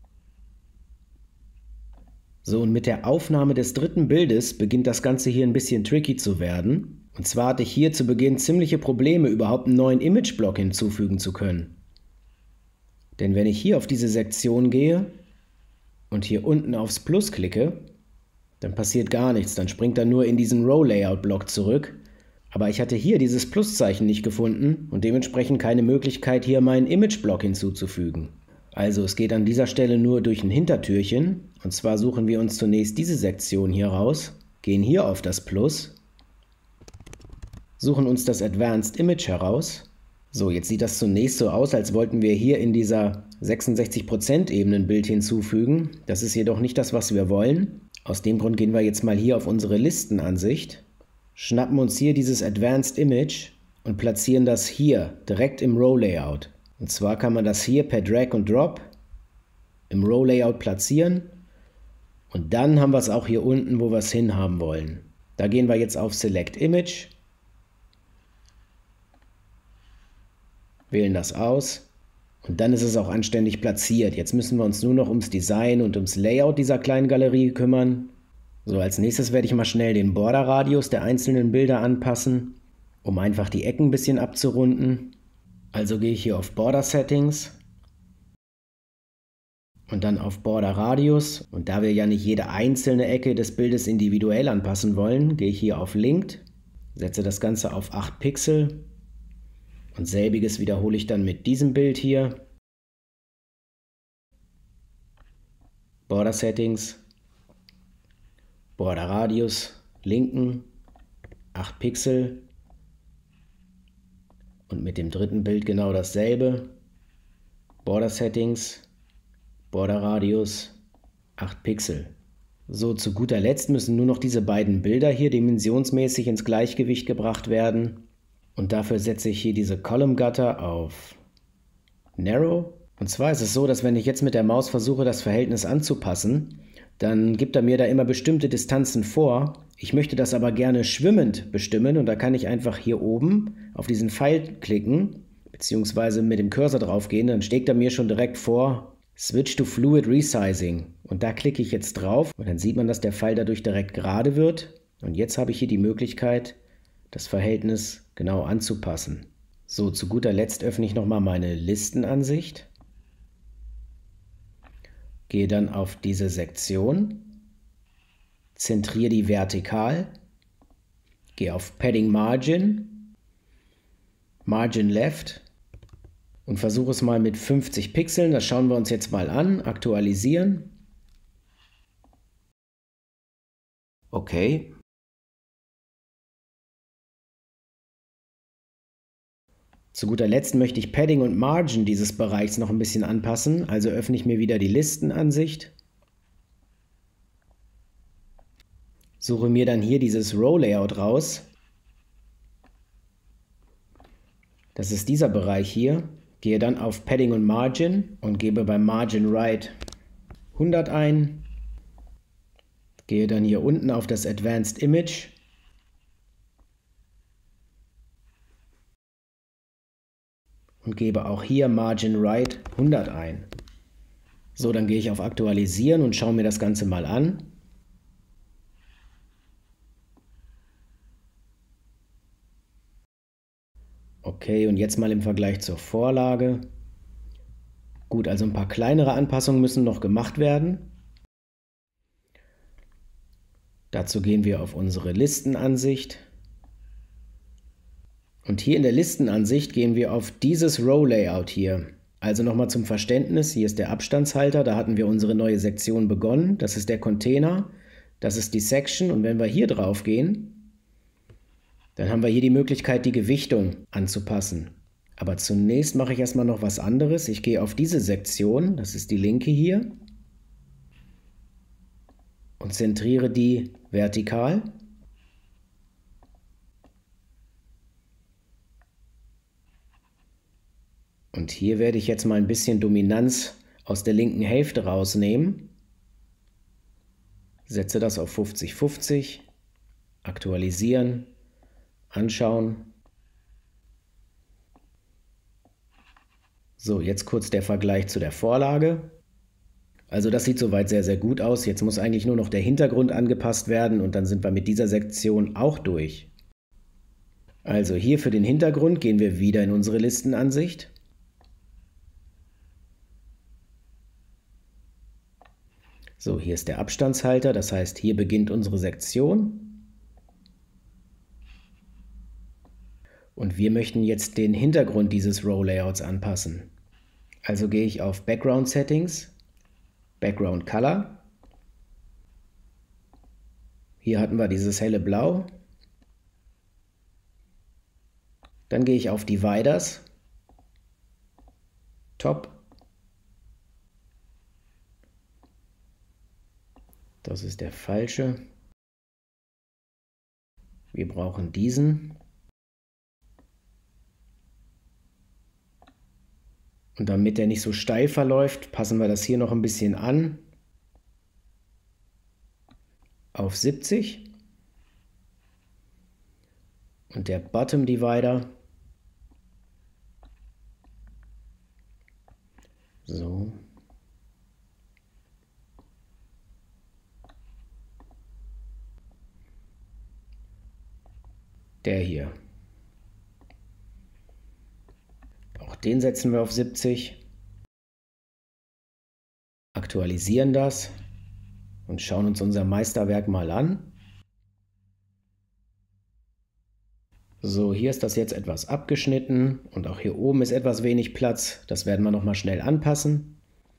So, und mit der Aufnahme des dritten Bildes beginnt das Ganze hier ein bisschen tricky zu werden. Und zwar hatte ich hier zu Beginn ziemliche Probleme, überhaupt einen neuen Imageblock hinzufügen zu können. Denn wenn ich hier auf diese Sektion gehe und hier unten aufs Plus klicke, dann passiert gar nichts, dann springt er nur in diesen Row-Layout-Block zurück. Aber ich hatte hier dieses Pluszeichen nicht gefunden und dementsprechend keine Möglichkeit, hier meinen Image-Block hinzuzufügen. Also es geht an dieser Stelle nur durch ein Hintertürchen. Und zwar suchen wir uns zunächst diese Sektion hier raus, gehen hier auf das Plus, suchen uns das Advanced Image heraus. So, jetzt sieht das zunächst so aus, als wollten wir hier in dieser 66% Ebenenbild hinzufügen. Das ist jedoch nicht das, was wir wollen. Aus dem Grund gehen wir jetzt mal hier auf unsere Listenansicht, schnappen uns hier dieses Advanced Image und platzieren das hier direkt im Row Layout. Und zwar kann man das hier per Drag und Drop im Row Layout platzieren und dann haben wir es auch hier unten, wo wir es hinhaben wollen. Da gehen wir jetzt auf Select Image, wählen das aus. Und dann ist es auch anständig platziert. Jetzt müssen wir uns nur noch ums Design und ums Layout dieser kleinen Galerie kümmern. So, als nächstes werde ich mal schnell den Borderradius der einzelnen Bilder anpassen, um einfach die Ecken ein bisschen abzurunden. Also gehe ich hier auf Border Settings und dann auf Border Radius. Und da wir ja nicht jede einzelne Ecke des Bildes individuell anpassen wollen, gehe ich hier auf Linked, setze das Ganze auf 8 Pixel. Und selbiges wiederhole ich dann mit diesem Bild hier. Border Settings, Border Radius, linken, 8 Pixel. Und mit dem dritten Bild genau dasselbe. Border Settings, Border Radius, 8 Pixel. So, zu guter Letzt müssen nur noch diese beiden Bilder hier dimensionsmäßig ins Gleichgewicht gebracht werden. Und dafür setze ich hier diese Column Gutter auf Narrow. Und zwar ist es so, dass wenn ich jetzt mit der Maus versuche, das Verhältnis anzupassen, dann gibt er mir da immer bestimmte Distanzen vor. Ich möchte das aber gerne schwimmend bestimmen und da kann ich einfach hier oben auf diesen Pfeil klicken, beziehungsweise mit dem Cursor drauf gehen, dann schlägt er mir schon direkt vor, Switch to Fluid Resizing. Und da klicke ich jetzt drauf und dann sieht man, dass der Pfeil dadurch direkt gerade wird. Und jetzt habe ich hier die Möglichkeit, das Verhältnis genau anzupassen. So, zu guter Letzt öffne ich nochmal meine Listenansicht. Gehe dann auf diese Sektion, zentriere die vertikal, gehe auf Padding Margin, Margin Left und versuche es mal mit 50 Pixeln. Das schauen wir uns jetzt mal an, aktualisieren. Okay. Zu guter Letzt möchte ich Padding und Margin dieses Bereichs noch ein bisschen anpassen, also öffne ich mir wieder die Listenansicht, suche mir dann hier dieses Row Layout raus Das ist dieser Bereich hier. Gehe dann auf Padding und Margin und gebe beim Margin Right 100 ein. Gehe dann hier unten auf das Advanced Image. Und gebe auch hier Margin Right 100 ein. So, dann gehe ich auf Aktualisieren und schaue mir das Ganze mal an. Okay, und jetzt mal im Vergleich zur Vorlage. Gut, also ein paar kleinere Anpassungen müssen noch gemacht werden. Dazu gehen wir auf unsere Listenansicht. Und hier in der Listenansicht gehen wir auf dieses Row-Layout hier. Also nochmal zum Verständnis, hier ist der Abstandshalter, da hatten wir unsere neue Sektion begonnen. Das ist der Container, das ist die Section und wenn wir hier drauf gehen, dann haben wir hier die Möglichkeit, die Gewichtung anzupassen. Aber zunächst mache ich erstmal noch was anderes. Ich gehe auf diese Sektion, das ist die linke hier, und zentriere die vertikal. Und hier werde ich jetzt mal ein bisschen Dominanz aus der linken Hälfte rausnehmen. Setze das auf 50-50, aktualisieren, anschauen. So, jetzt kurz der Vergleich zu der Vorlage. Also das sieht soweit sehr, sehr gut aus. Jetzt muss eigentlich nur noch der Hintergrund angepasst werden und dann sind wir mit dieser Sektion auch durch. Also hier für den Hintergrund gehen wir wieder in unsere Listenansicht. So, hier ist der Abstandshalter, das heißt, hier beginnt unsere Sektion. Und wir möchten jetzt den Hintergrund dieses Row-Layouts anpassen. Also gehe ich auf Background Settings, Background Color. Hier hatten wir dieses helle Blau. Dann gehe ich auf Dividers, Top. Das ist der falsche. Wir brauchen diesen. Und damit der nicht so steil verläuft, passen wir das hier noch ein bisschen an. Auf 70. Und der Bottom Divider. So. Der hier. Auch den setzen wir auf 70. Aktualisieren das und schauen uns unser Meisterwerk mal an. So, hier ist das jetzt etwas abgeschnitten und auch hier oben ist etwas wenig Platz. Das werden wir noch mal schnell anpassen.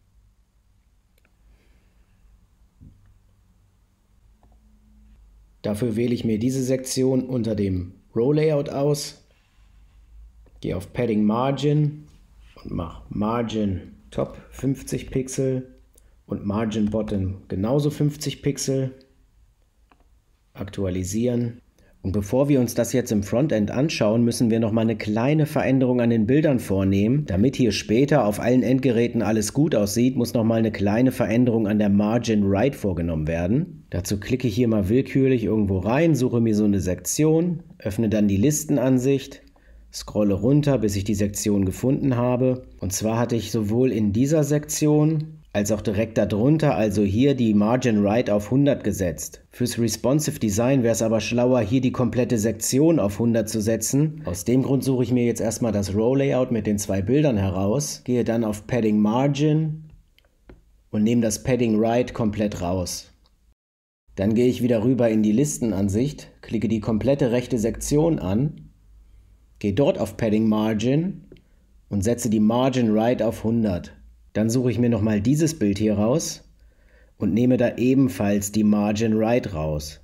Dafür wähle ich mir diese Sektion unter dem Row Layout aus, gehe auf Padding Margin und mache Margin Top 50 Pixel und Margin Bottom genauso 50 Pixel. Aktualisieren. Und bevor wir uns das jetzt im Frontend anschauen, müssen wir noch mal eine kleine Veränderung an den Bildern vornehmen. Damit hier später auf allen Endgeräten alles gut aussieht, muss noch mal eine kleine Veränderung an der Margin Right vorgenommen werden. Dazu klicke ich hier mal willkürlich irgendwo rein, suche mir so eine Sektion, öffne dann die Listenansicht, scrolle runter, bis ich die Sektion gefunden habe. Und zwar hatte ich sowohl in dieser Sektion als auch direkt darunter, also hier die Margin Right auf 100 gesetzt. Fürs Responsive Design wäre es aber schlauer, hier die komplette Sektion auf 100 zu setzen. Aus dem Grund suche ich mir jetzt erstmal das Row Layout mit den zwei Bildern heraus, gehe dann auf Padding Margin und nehme das Padding Right komplett raus. Dann gehe ich wieder rüber in die Listenansicht, klicke die komplette rechte Sektion an, gehe dort auf Padding Margin und setze die Margin Right auf 100. Dann suche ich mir nochmal dieses Bild hier raus und nehme da ebenfalls die Margin Right raus.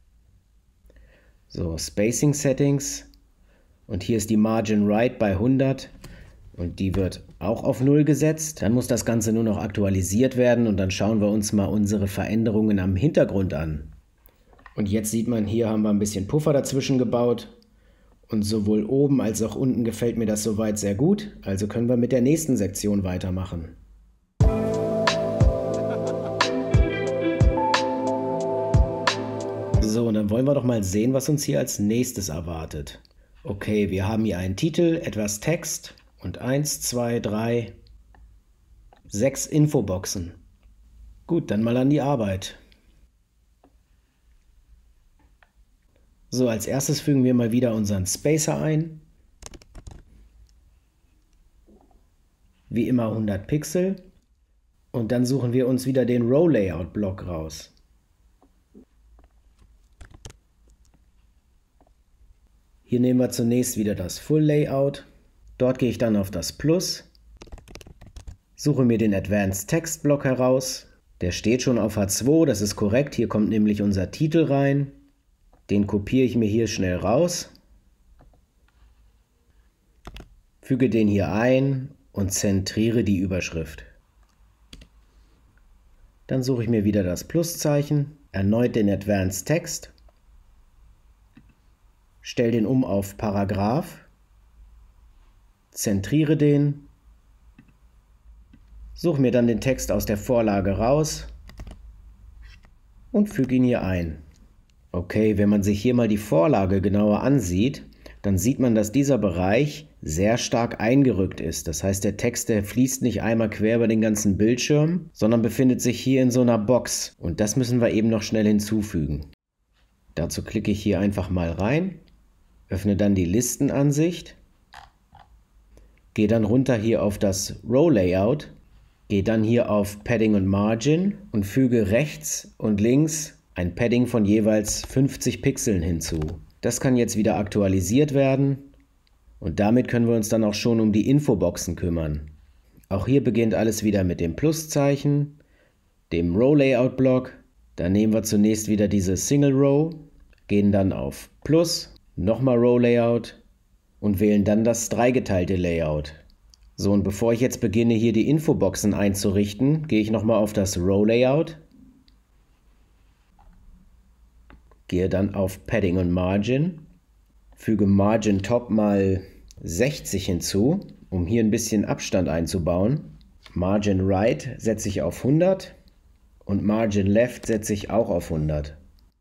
So, Spacing Settings und hier ist die Margin Right bei 100 und die wird auch auf 0 gesetzt. Dann muss das Ganze nur noch aktualisiert werden und dann schauen wir uns mal unsere Veränderungen am Hintergrund an. Und jetzt sieht man, hier haben wir ein bisschen Puffer dazwischen gebaut Und sowohl oben als auch unten gefällt mir das soweit sehr gut, also können wir mit der nächsten Sektion weitermachen. So, und dann wollen wir doch mal sehen, was uns hier als nächstes erwartet. Okay, wir haben hier einen Titel, etwas Text und 1, 2, 3, 6 Infoboxen. Gut, dann mal an die Arbeit. So, als erstes fügen wir mal wieder unseren Spacer ein. Wie immer 100 Pixel. Und dann suchen wir uns wieder den Row Layout Block raus. Hier nehmen wir zunächst wieder das Full Layout. Dort gehe ich dann auf das Plus. Suche mir den Advanced Text Block heraus. Der steht schon auf H2, das ist korrekt. Hier kommt nämlich unser Titel rein. Den kopiere ich mir hier schnell raus, füge den hier ein und zentriere die Überschrift. Dann suche ich mir wieder das Pluszeichen, erneut den Advanced Text, stelle den um auf Paragraph, zentriere den, suche mir dann den Text aus der Vorlage raus und füge ihn hier ein. Okay, wenn man sich hier mal die Vorlage genauer ansieht, dann sieht man, dass dieser Bereich sehr stark eingerückt ist. Das heißt, der Text, der fließt nicht einmal quer über den ganzen Bildschirm, sondern befindet sich hier in so einer Box. Und das müssen wir eben noch schnell hinzufügen. Dazu klicke ich hier einfach mal rein, öffne dann die Listenansicht, gehe dann runter hier auf das Row Layout, gehe dann hier auf Padding und Margin und füge rechts und links ein Padding von jeweils 50 Pixeln hinzu. Das kann jetzt wieder aktualisiert werden und damit können wir uns dann auch schon um die Infoboxen kümmern. Auch hier beginnt alles wieder mit dem Pluszeichen, dem Row Layout Block. Dann nehmen wir zunächst wieder diese Single Row, gehen dann auf Plus, nochmal Row Layout und wählen dann das dreigeteilte Layout. So, und bevor ich jetzt beginne, hier die Infoboxen einzurichten, gehe ich nochmal auf das Row Layout. Gehe dann auf Padding und Margin, füge Margin Top mal 60 hinzu, um hier ein bisschen Abstand einzubauen. Margin Right setze ich auf 100 und Margin Left setze ich auch auf 100.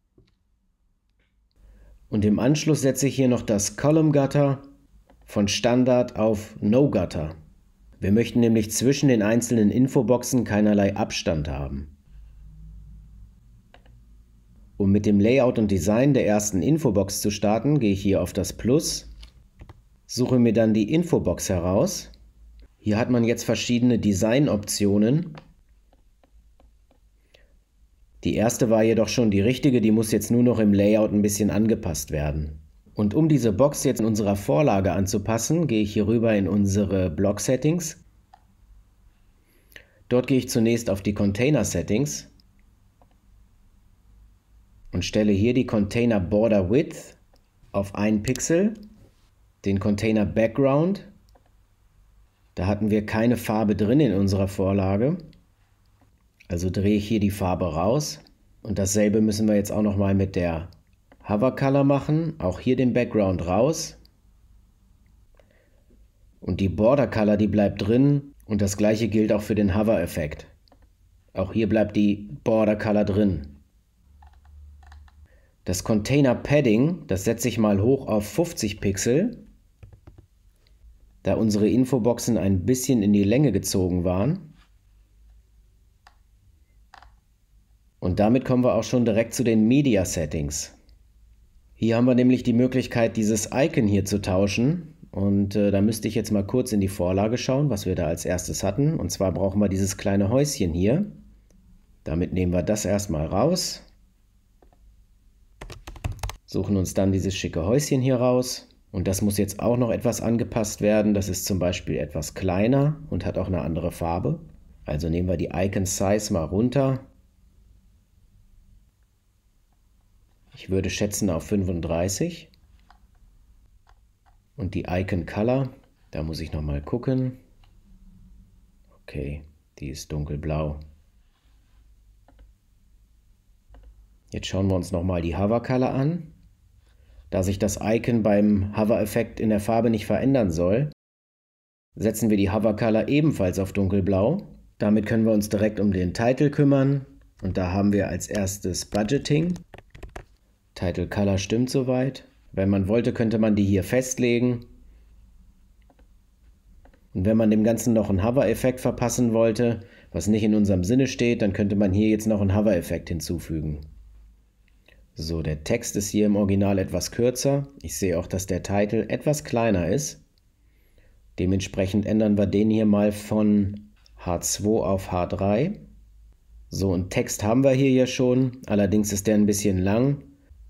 Und im Anschluss setze ich hier noch das Column Gutter von Standard auf No Gutter. Wir möchten nämlich zwischen den einzelnen Infoboxen keinerlei Abstand haben. Um mit dem Layout und Design der ersten Infobox zu starten, gehe ich hier auf das Plus, suche mir dann die Infobox heraus. Hier hat man jetzt verschiedene Designoptionen. Die erste war jedoch schon die richtige, die muss jetzt nur noch im Layout ein bisschen angepasst werden. Und um diese Box jetzt in unserer Vorlage anzupassen, gehe ich hier rüber in unsere Block Settings. Dort gehe ich zunächst auf die Container Settings und stelle hier die Container Border Width auf 1 Pixel, den Container Background, da hatten wir keine Farbe drin in unserer Vorlage, also drehe ich hier die Farbe raus und dasselbe müssen wir jetzt auch nochmal mit der Hover Color machen, auch hier den Background raus und die Border Color, die bleibt drin und das gleiche gilt auch für den Hover Effekt. Auch hier bleibt die Border Color drin. Das Container Padding, das setze ich mal hoch auf 50 Pixel, da unsere Infoboxen ein bisschen in die Länge gezogen waren. Und damit kommen wir auch schon direkt zu den Media Settings. Hier haben wir nämlich die Möglichkeit, dieses Icon hier zu tauschen. Und da müsste ich jetzt mal kurz in die Vorlage schauen, was wir da als erstes hatten. Und zwar brauchen wir dieses kleine Häuschen hier. Damit nehmen wir das erstmal raus. Suchen uns dann dieses schicke Häuschen hier raus. Und das muss jetzt auch noch etwas angepasst werden. Das ist zum Beispiel etwas kleiner und hat auch eine andere Farbe. Also nehmen wir die Icon Size mal runter. Ich würde schätzen auf 35. Und die Icon Color, da muss ich nochmal gucken. Okay, die ist dunkelblau. Jetzt schauen wir uns nochmal die Hover Color an. Da sich das Icon beim Hover-Effekt in der Farbe nicht verändern soll, setzen wir die Hover Color ebenfalls auf dunkelblau. Damit können wir uns direkt um den Title kümmern und da haben wir als erstes Budgeting. Title Color stimmt soweit. Wenn man wollte, könnte man die hier festlegen. Und wenn man dem Ganzen noch einen Hover-Effekt verpassen wollte, was nicht in unserem Sinne steht, dann könnte man hier jetzt noch einen Hover-Effekt hinzufügen. So, der Text ist hier im Original etwas kürzer. Ich sehe auch, dass der Titel etwas kleiner ist. Dementsprechend ändern wir den hier mal von H2 auf H3. So, und Text haben wir hier ja schon, allerdings ist der ein bisschen lang.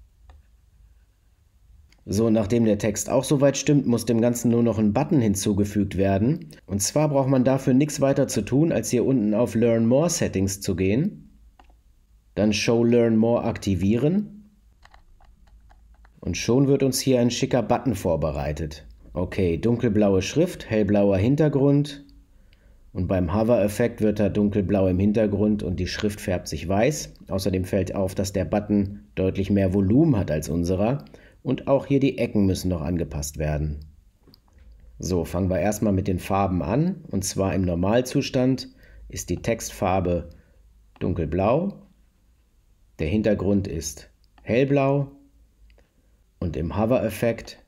So, nachdem der Text auch soweit stimmt, muss dem Ganzen nur noch ein Button hinzugefügt werden. Und zwar braucht man dafür nichts weiter zu tun, als hier unten auf Learn More Settings zu gehen. Dann Show Learn More aktivieren. Und schon wird uns hier ein schicker Button vorbereitet. Okay, dunkelblaue Schrift, hellblauer Hintergrund. Und beim Hover-Effekt wird er dunkelblau im Hintergrund und die Schrift färbt sich weiß. Außerdem fällt auf, dass der Button deutlich mehr Volumen hat als unserer. Und auch hier die Ecken müssen noch angepasst werden. So, fangen wir erstmal mit den Farben an. Und zwar im Normalzustand ist die Textfarbe dunkelblau. Der Hintergrund ist hellblau. Und im Hover-Effekt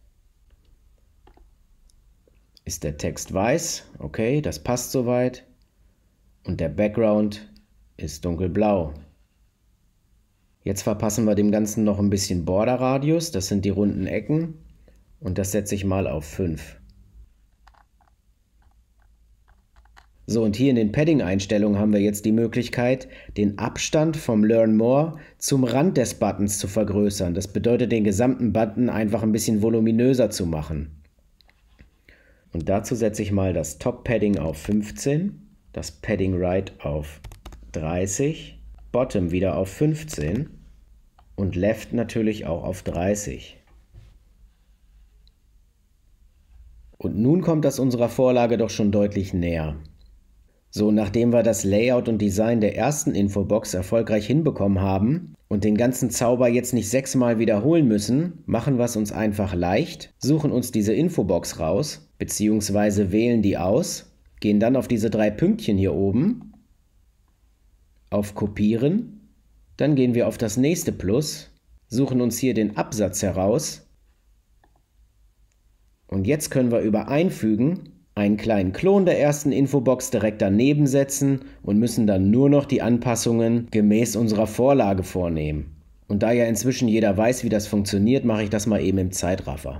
ist der Text weiß. Okay, das passt soweit. Und der Background ist dunkelblau. Jetzt verpassen wir dem Ganzen noch ein bisschen Borderradius, das sind die runden Ecken und das setze ich mal auf 5. So, und hier in den Padding-Einstellungen haben wir jetzt die Möglichkeit, den Abstand vom Learn More zum Rand des Buttons zu vergrößern. Das bedeutet, den gesamten Button einfach ein bisschen voluminöser zu machen. Und dazu setze ich mal das Top-Padding auf 15, das Padding Right auf 30, Bottom wieder auf 15 und Left natürlich auch auf 30. Und nun kommt das unserer Vorlage doch schon deutlich näher. So, nachdem wir das Layout und Design der ersten Infobox erfolgreich hinbekommen haben und den ganzen Zauber jetzt nicht 6-mal wiederholen müssen, machen wir es uns einfach leicht, suchen uns diese Infobox raus, beziehungsweise wählen die aus, gehen dann auf diese 3 Pünktchen hier oben, auf Kopieren, dann gehen wir auf das nächste Plus, suchen uns hier den Absatz heraus und jetzt können wir über Einfügen einen kleinen Klon der ersten Infobox direkt daneben setzen und müssen dann nur noch die Anpassungen gemäß unserer Vorlage vornehmen. Und da ja inzwischen jeder weiß, wie das funktioniert, mache ich das mal eben im Zeitraffer.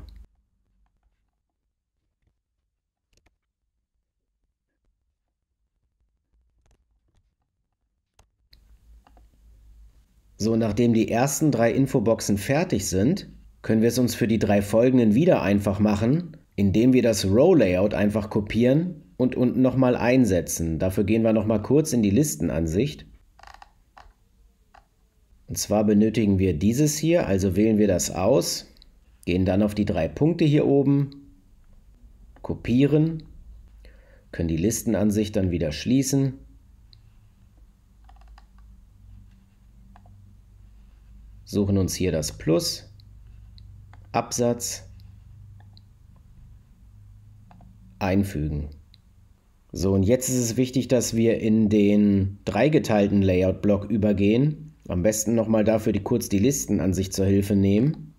So, nachdem die ersten 3 Infoboxen fertig sind, können wir es uns für die 3 folgenden wieder einfach machen, indem wir das Row-Layout einfach kopieren und unten nochmal einsetzen. Dafür gehen wir nochmal kurz in die Listenansicht. Und zwar benötigen wir dieses hier, also wählen wir das aus, gehen dann auf die 3 Punkte hier oben, kopieren, können die Listenansicht dann wieder schließen. Suchen uns hier das Plus, Absatz, einfügen. So, und jetzt ist es wichtig, dass wir in den dreigeteilten Layout-Block übergehen. Am besten nochmal dafür kurz die Listenansicht zur Hilfe nehmen.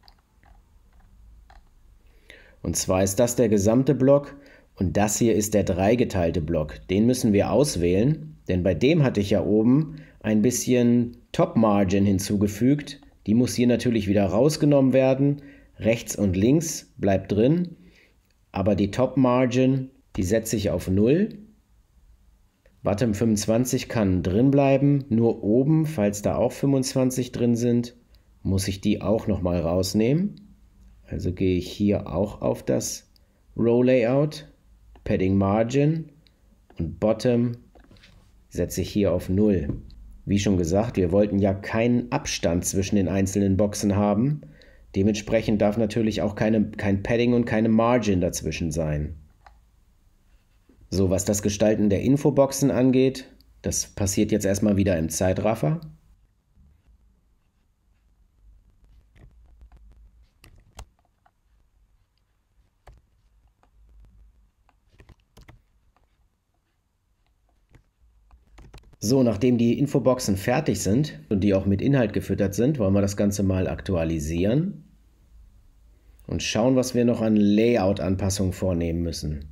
Und zwar ist das der gesamte Block und das hier ist der dreigeteilte Block. Den müssen wir auswählen, denn bei dem hatte ich ja oben ein bisschen Top Margin hinzugefügt. Die muss hier natürlich wieder rausgenommen werden. Rechts und links bleibt drin. Aber die Top Margin, die setze ich auf 0. Bottom 25 kann drin bleiben. Nur oben, falls da auch 25 drin sind, muss ich die auch nochmal rausnehmen. Also gehe ich hier auch auf das Row Layout, Padding Margin und Bottom setze ich hier auf 0. Wie schon gesagt, wir wollten ja keinen Abstand zwischen den einzelnen Boxen haben. Dementsprechend darf natürlich auch kein Padding und keine Margin dazwischen sein. So, was das Gestalten der Infoboxen angeht, das passiert jetzt erstmal wieder im Zeitraffer. So, nachdem die Infoboxen fertig sind und die auch mit Inhalt gefüttert sind, wollen wir das Ganze mal aktualisieren und schauen, was wir noch an Layout-Anpassungen vornehmen müssen.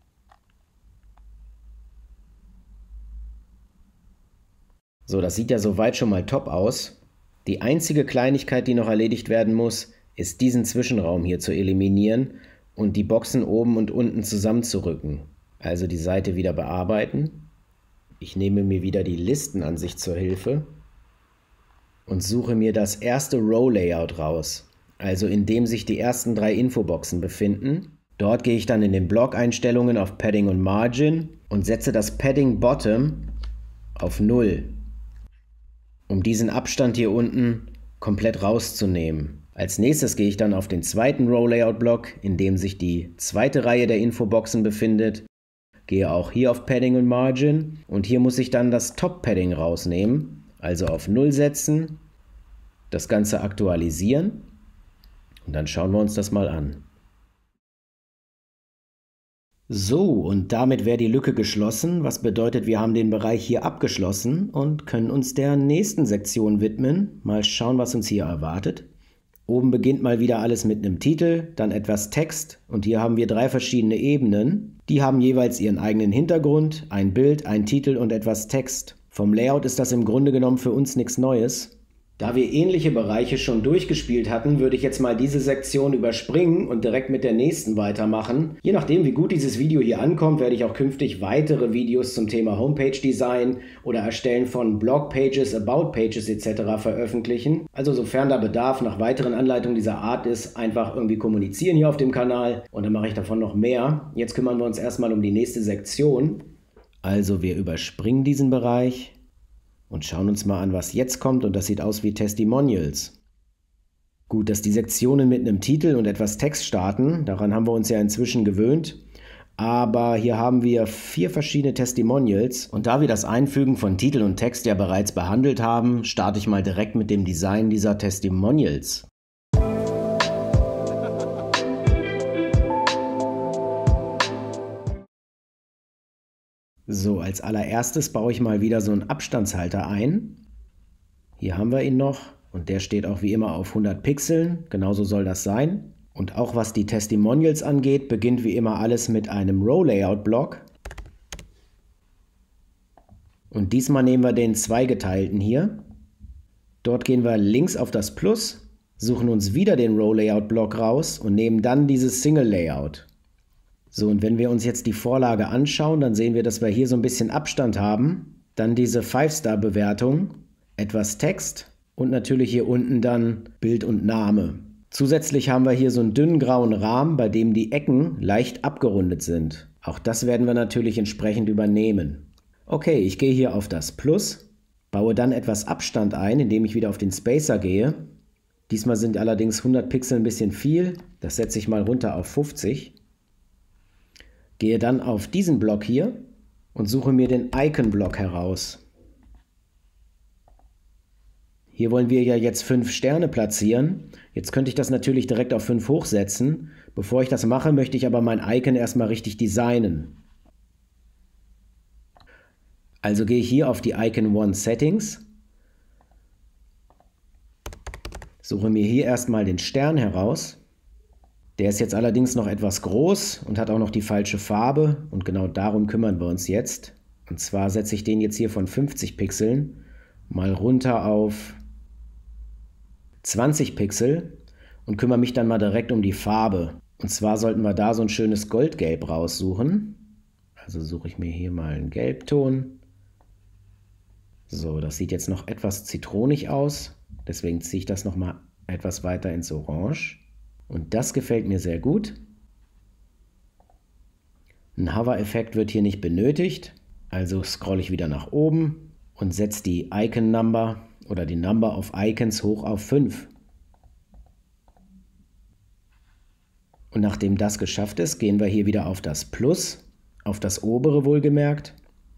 So, das sieht ja soweit schon mal top aus. Die einzige Kleinigkeit, die noch erledigt werden muss, ist diesen Zwischenraum hier zu eliminieren und die Boxen oben und unten zusammenzurücken. Also die Seite wieder bearbeiten. Ich nehme mir wieder die Listenansicht zur Hilfe und suche mir das erste Row-Layout raus, also in dem sich die ersten 3 Infoboxen befinden. Dort gehe ich dann in den Block-Einstellungen auf Padding und Margin und setze das Padding Bottom auf 0, um diesen Abstand hier unten komplett rauszunehmen. Als nächstes gehe ich dann auf den zweiten Row-Layout-Block, in dem sich die zweite Reihe der Infoboxen befindet. Gehe auch hier auf Padding und Margin und hier muss ich dann das Top-Padding rausnehmen, also auf 0 setzen, das Ganze aktualisieren und dann schauen wir uns das mal an. So, und damit wäre die Lücke geschlossen, was bedeutet, wir haben den Bereich hier abgeschlossen und können uns der nächsten Sektion widmen. Mal schauen, was uns hier erwartet. Oben beginnt mal wieder alles mit einem Titel, dann etwas Text und hier haben wir 3 verschiedene Ebenen. Die haben jeweils ihren eigenen Hintergrund, ein Bild, ein Titel und etwas Text. Vom Layout ist das im Grunde genommen für uns nichts Neues. Da wir ähnliche Bereiche schon durchgespielt hatten, würde ich jetzt mal diese Sektion überspringen und direkt mit der nächsten weitermachen. Je nachdem, wie gut dieses Video hier ankommt, werde ich auch künftig weitere Videos zum Thema Homepage Design oder Erstellen von Blog-Pages, About-Pages etc. veröffentlichen. Also sofern da Bedarf nach weiteren Anleitungen dieser Art ist, einfach irgendwie kommunizieren hier auf dem Kanal und dann mache ich davon noch mehr. Jetzt kümmern wir uns erstmal um die nächste Sektion. Also wir überspringen diesen Bereich und schauen uns mal an, was jetzt kommt, und das sieht aus wie Testimonials. Gut, dass die Sektionen mit einem Titel und etwas Text starten, daran haben wir uns ja inzwischen gewöhnt, aber hier haben wir 4 verschiedene Testimonials und da wir das Einfügen von Titel und Text ja bereits behandelt haben, starte ich mal direkt mit dem Design dieser Testimonials. So, als allererstes baue ich mal wieder so einen Abstandshalter ein. Hier haben wir ihn noch und der steht auch wie immer auf 100 Pixeln, genauso soll das sein. Und auch was die Testimonials angeht, beginnt wie immer alles mit einem Row-Layout-Block. Und diesmal nehmen wir den zweigeteilten hier. Dort gehen wir links auf das Plus, suchen uns wieder den Row-Layout-Block raus und nehmen dann dieses Single-Layout. So, und wenn wir uns jetzt die Vorlage anschauen, dann sehen wir, dass wir hier so ein bisschen Abstand haben. Dann diese 5-Star-Bewertung, etwas Text und natürlich hier unten dann Bild und Name. Zusätzlich haben wir hier so einen dünnen grauen Rahmen, bei dem die Ecken leicht abgerundet sind. Auch das werden wir natürlich entsprechend übernehmen. Okay, ich gehe hier auf das Plus, baue dann etwas Abstand ein, indem ich wieder auf den Spacer gehe. Diesmal sind allerdings 100 Pixel ein bisschen viel, das setze ich mal runter auf 50. Gehe dann auf diesen Block hier und suche mir den Icon-Block heraus. Hier wollen wir ja jetzt 5 Sterne platzieren. Jetzt könnte ich das natürlich direkt auf 5 hochsetzen. Bevor ich das mache, möchte ich aber mein Icon erstmal richtig designen. Also gehe ich hier auf die Icon One Settings, suche mir hier erstmal den Stern heraus. Der ist jetzt allerdings noch etwas groß und hat auch noch die falsche Farbe und genau darum kümmern wir uns jetzt. Und zwar setze ich den jetzt hier von 50 Pixeln mal runter auf 20 Pixel und kümmere mich dann mal direkt um die Farbe. Und zwar sollten wir da so ein schönes Goldgelb raussuchen. Also suche ich mir hier mal einen Gelbton. So, das sieht jetzt noch etwas zitronig aus, deswegen ziehe ich das noch mal etwas weiter ins Orange. Und das gefällt mir sehr gut. Ein Hover-Effekt wird hier nicht benötigt, also scrolle ich wieder nach oben und setze die Icon Number oder die Number of Icons hoch auf 5. Und nachdem das geschafft ist, gehen wir hier wieder auf das Plus, auf das obere wohlgemerkt,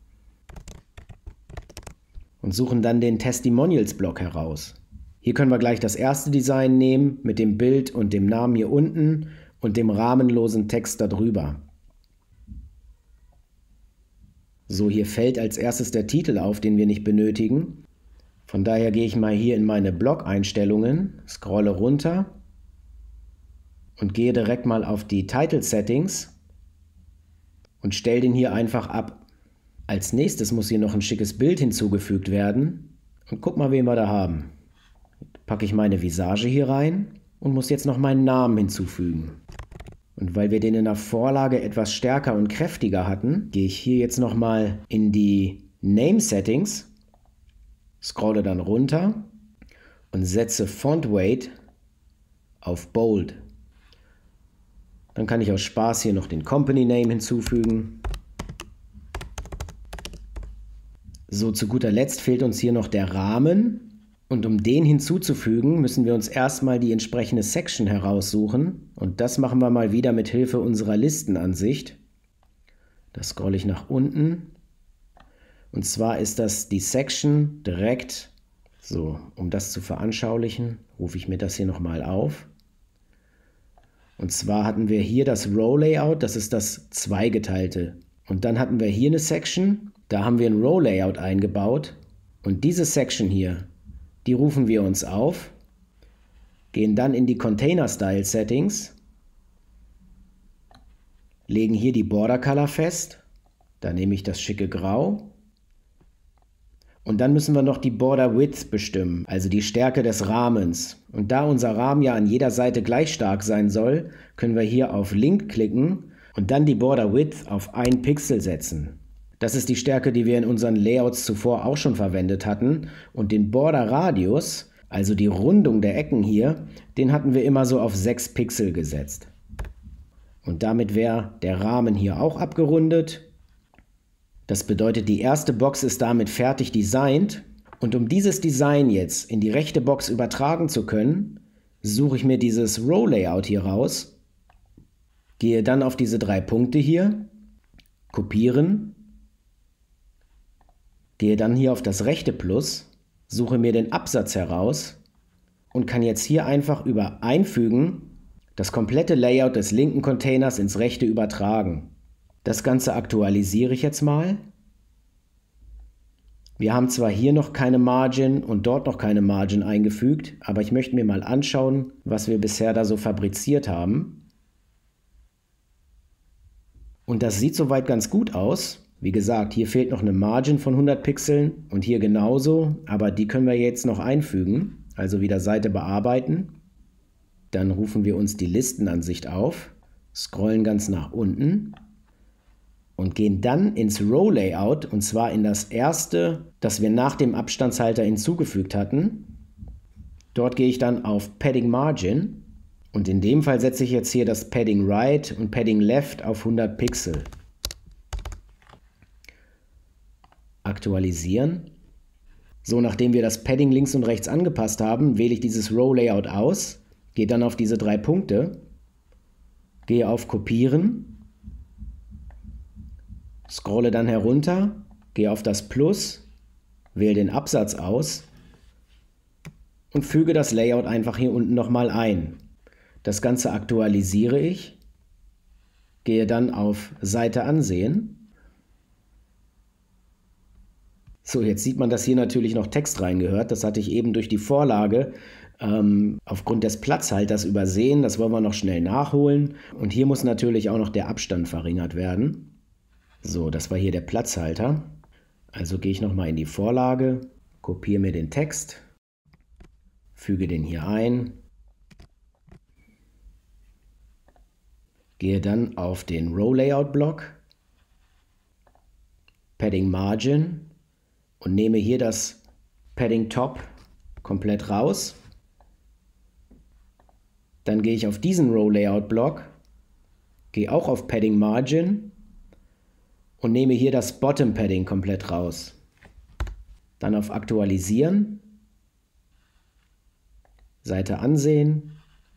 und suchen dann den Testimonials-Block heraus. Hier können wir gleich das erste Design nehmen mit dem Bild und dem Namen hier unten und dem rahmenlosen Text darüber. So, hier fällt als erstes der Titel auf, den wir nicht benötigen. Von daher gehe ich mal hier in meine Blog-Einstellungen, scrolle runter und gehe direkt mal auf die Title Settings und stelle den hier einfach ab. Als nächstes muss hier noch ein schickes Bild hinzugefügt werden. Und guck mal, wen wir da haben. Packe ich meine Visage hier rein und muss jetzt noch meinen Namen hinzufügen. Und weil wir den in der Vorlage etwas stärker und kräftiger hatten, gehe ich hier jetzt nochmal in die Name Settings, scrolle dann runter und setze Font Weight auf Bold. Dann kann ich aus Spaß hier noch den Company Name hinzufügen. So, zu guter Letzt fehlt uns hier noch der Rahmen. Und um den hinzuzufügen, müssen wir uns erstmal die entsprechende Section heraussuchen. Und das machen wir mal wieder mit Hilfe unserer Listenansicht. Da scrolle ich nach unten. Und zwar ist das die Section direkt, so, um das zu veranschaulichen, rufe ich mir das hier nochmal auf. Und zwar hatten wir hier das Row Layout, das ist das zweigeteilte. Und dann hatten wir hier eine Section, da haben wir ein Row Layout eingebaut. Und diese Section hier, die rufen wir uns auf, gehen dann in die Container Style Settings, legen hier die Border Color fest, da nehme ich das schicke Grau. Und dann müssen wir noch die Border Width bestimmen, also die Stärke des Rahmens. Und da unser Rahmen ja an jeder Seite gleich stark sein soll, können wir hier auf Link klicken und dann die Border Width auf 1 Pixel setzen. Das ist die Stärke, die wir in unseren Layouts zuvor auch schon verwendet hatten. Und den Border Radius, also die Rundung der Ecken hier, den hatten wir immer so auf 6 Pixel gesetzt. Und damit wäre der Rahmen hier auch abgerundet. Das bedeutet, die erste Box ist damit fertig designt. Und um dieses Design jetzt in die rechte Box übertragen zu können, suche ich mir dieses Row Layout hier raus, gehe dann auf diese 3 Punkte hier, kopieren, gehe dann hier auf das rechte Plus, suche mir den Absatz heraus und kann jetzt hier einfach über Einfügen das komplette Layout des linken Containers ins rechte übertragen. Das Ganze aktualisiere ich jetzt mal. Wir haben zwar hier noch keine Margin und dort noch keine Margin eingefügt, aber ich möchte mir mal anschauen, was wir bisher da so fabriziert haben. Und das sieht soweit ganz gut aus. Wie gesagt, hier fehlt noch eine Margin von 100 Pixeln und hier genauso, aber die können wir jetzt noch einfügen, also wieder Seite bearbeiten. Dann rufen wir uns die Listenansicht auf, scrollen ganz nach unten und gehen dann ins Row Layout und zwar in das erste, das wir nach dem Abstandshalter hinzugefügt hatten. Dort gehe ich dann auf Padding Margin und in dem Fall setze ich jetzt hier das Padding Right und Padding Left auf 100 Pixel. Aktualisieren. So, nachdem wir das Padding links und rechts angepasst haben, wähle ich dieses Row Layout aus, gehe dann auf diese 3 Punkte, gehe auf Kopieren, scrolle dann herunter, gehe auf das Plus, wähle den Absatz aus und füge das Layout einfach hier unten nochmal ein. Das Ganze aktualisiere ich, gehe dann auf Seite ansehen. So, jetzt sieht man, dass hier natürlich noch Text reingehört. Das hatte ich eben durch die Vorlage aufgrund des Platzhalters übersehen. Das wollen wir noch schnell nachholen. Und hier muss natürlich auch noch der Abstand verringert werden. So, das war hier der Platzhalter. Also gehe ich nochmal in die Vorlage, kopiere mir den Text, füge den hier ein, gehe dann auf den Row Layout Block, Padding Margin, und nehme hier das Padding Top komplett raus. Dann gehe ich auf diesen Row Layout Block, gehe auch auf Padding Margin und nehme hier das Bottom Padding komplett raus. Dann auf Aktualisieren, Seite ansehen.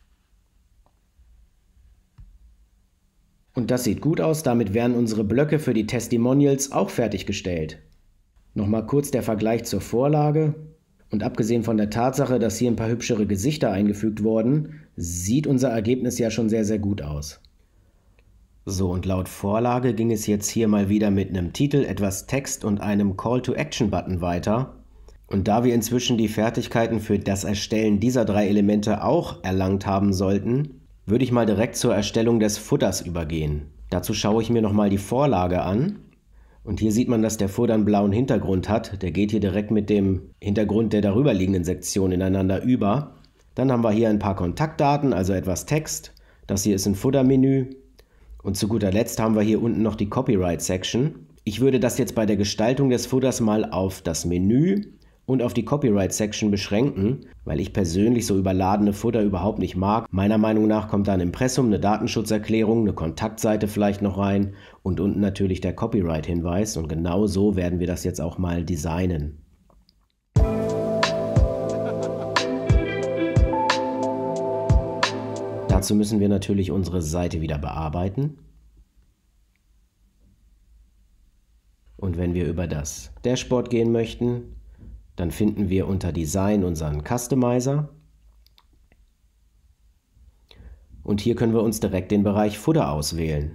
Und das sieht gut aus, damit werden unsere Blöcke für die Testimonials auch fertiggestellt. Nochmal kurz der Vergleich zur Vorlage. Und abgesehen von der Tatsache, dass hier ein paar hübschere Gesichter eingefügt wurden, sieht unser Ergebnis ja schon sehr, sehr gut aus. So, und laut Vorlage ging es jetzt hier mal wieder mit einem Titel, etwas Text und einem Call-to-Action-Button weiter. Und da wir inzwischen die Fertigkeiten für das Erstellen dieser 3 Elemente auch erlangt haben sollten, würde ich mal direkt zur Erstellung des Footers übergehen. Dazu schaue ich mir nochmal die Vorlage an. Und hier sieht man, dass der Footer einen blauen Hintergrund hat. Der geht hier direkt mit dem Hintergrund der darüberliegenden Sektion ineinander über. Dann haben wir hier ein paar Kontaktdaten, also etwas Text. Das hier ist ein Footer-Menü. Und zu guter Letzt haben wir hier unten noch die Copyright-Section. Ich würde das jetzt bei der Gestaltung des Footers mal auf das Menü und auf die Copyright-Section beschränken, weil ich persönlich so überladene Footer überhaupt nicht mag. Meiner Meinung nach kommt da ein Impressum, eine Datenschutzerklärung, eine Kontaktseite vielleicht noch rein und unten natürlich der Copyright-Hinweis. Und genau so werden wir das jetzt auch mal designen. Dazu müssen wir natürlich unsere Seite wieder bearbeiten. Und wenn wir über das Dashboard gehen möchten, dann finden wir unter Design unseren Customizer. Und hier können wir uns direkt den Bereich Footer auswählen.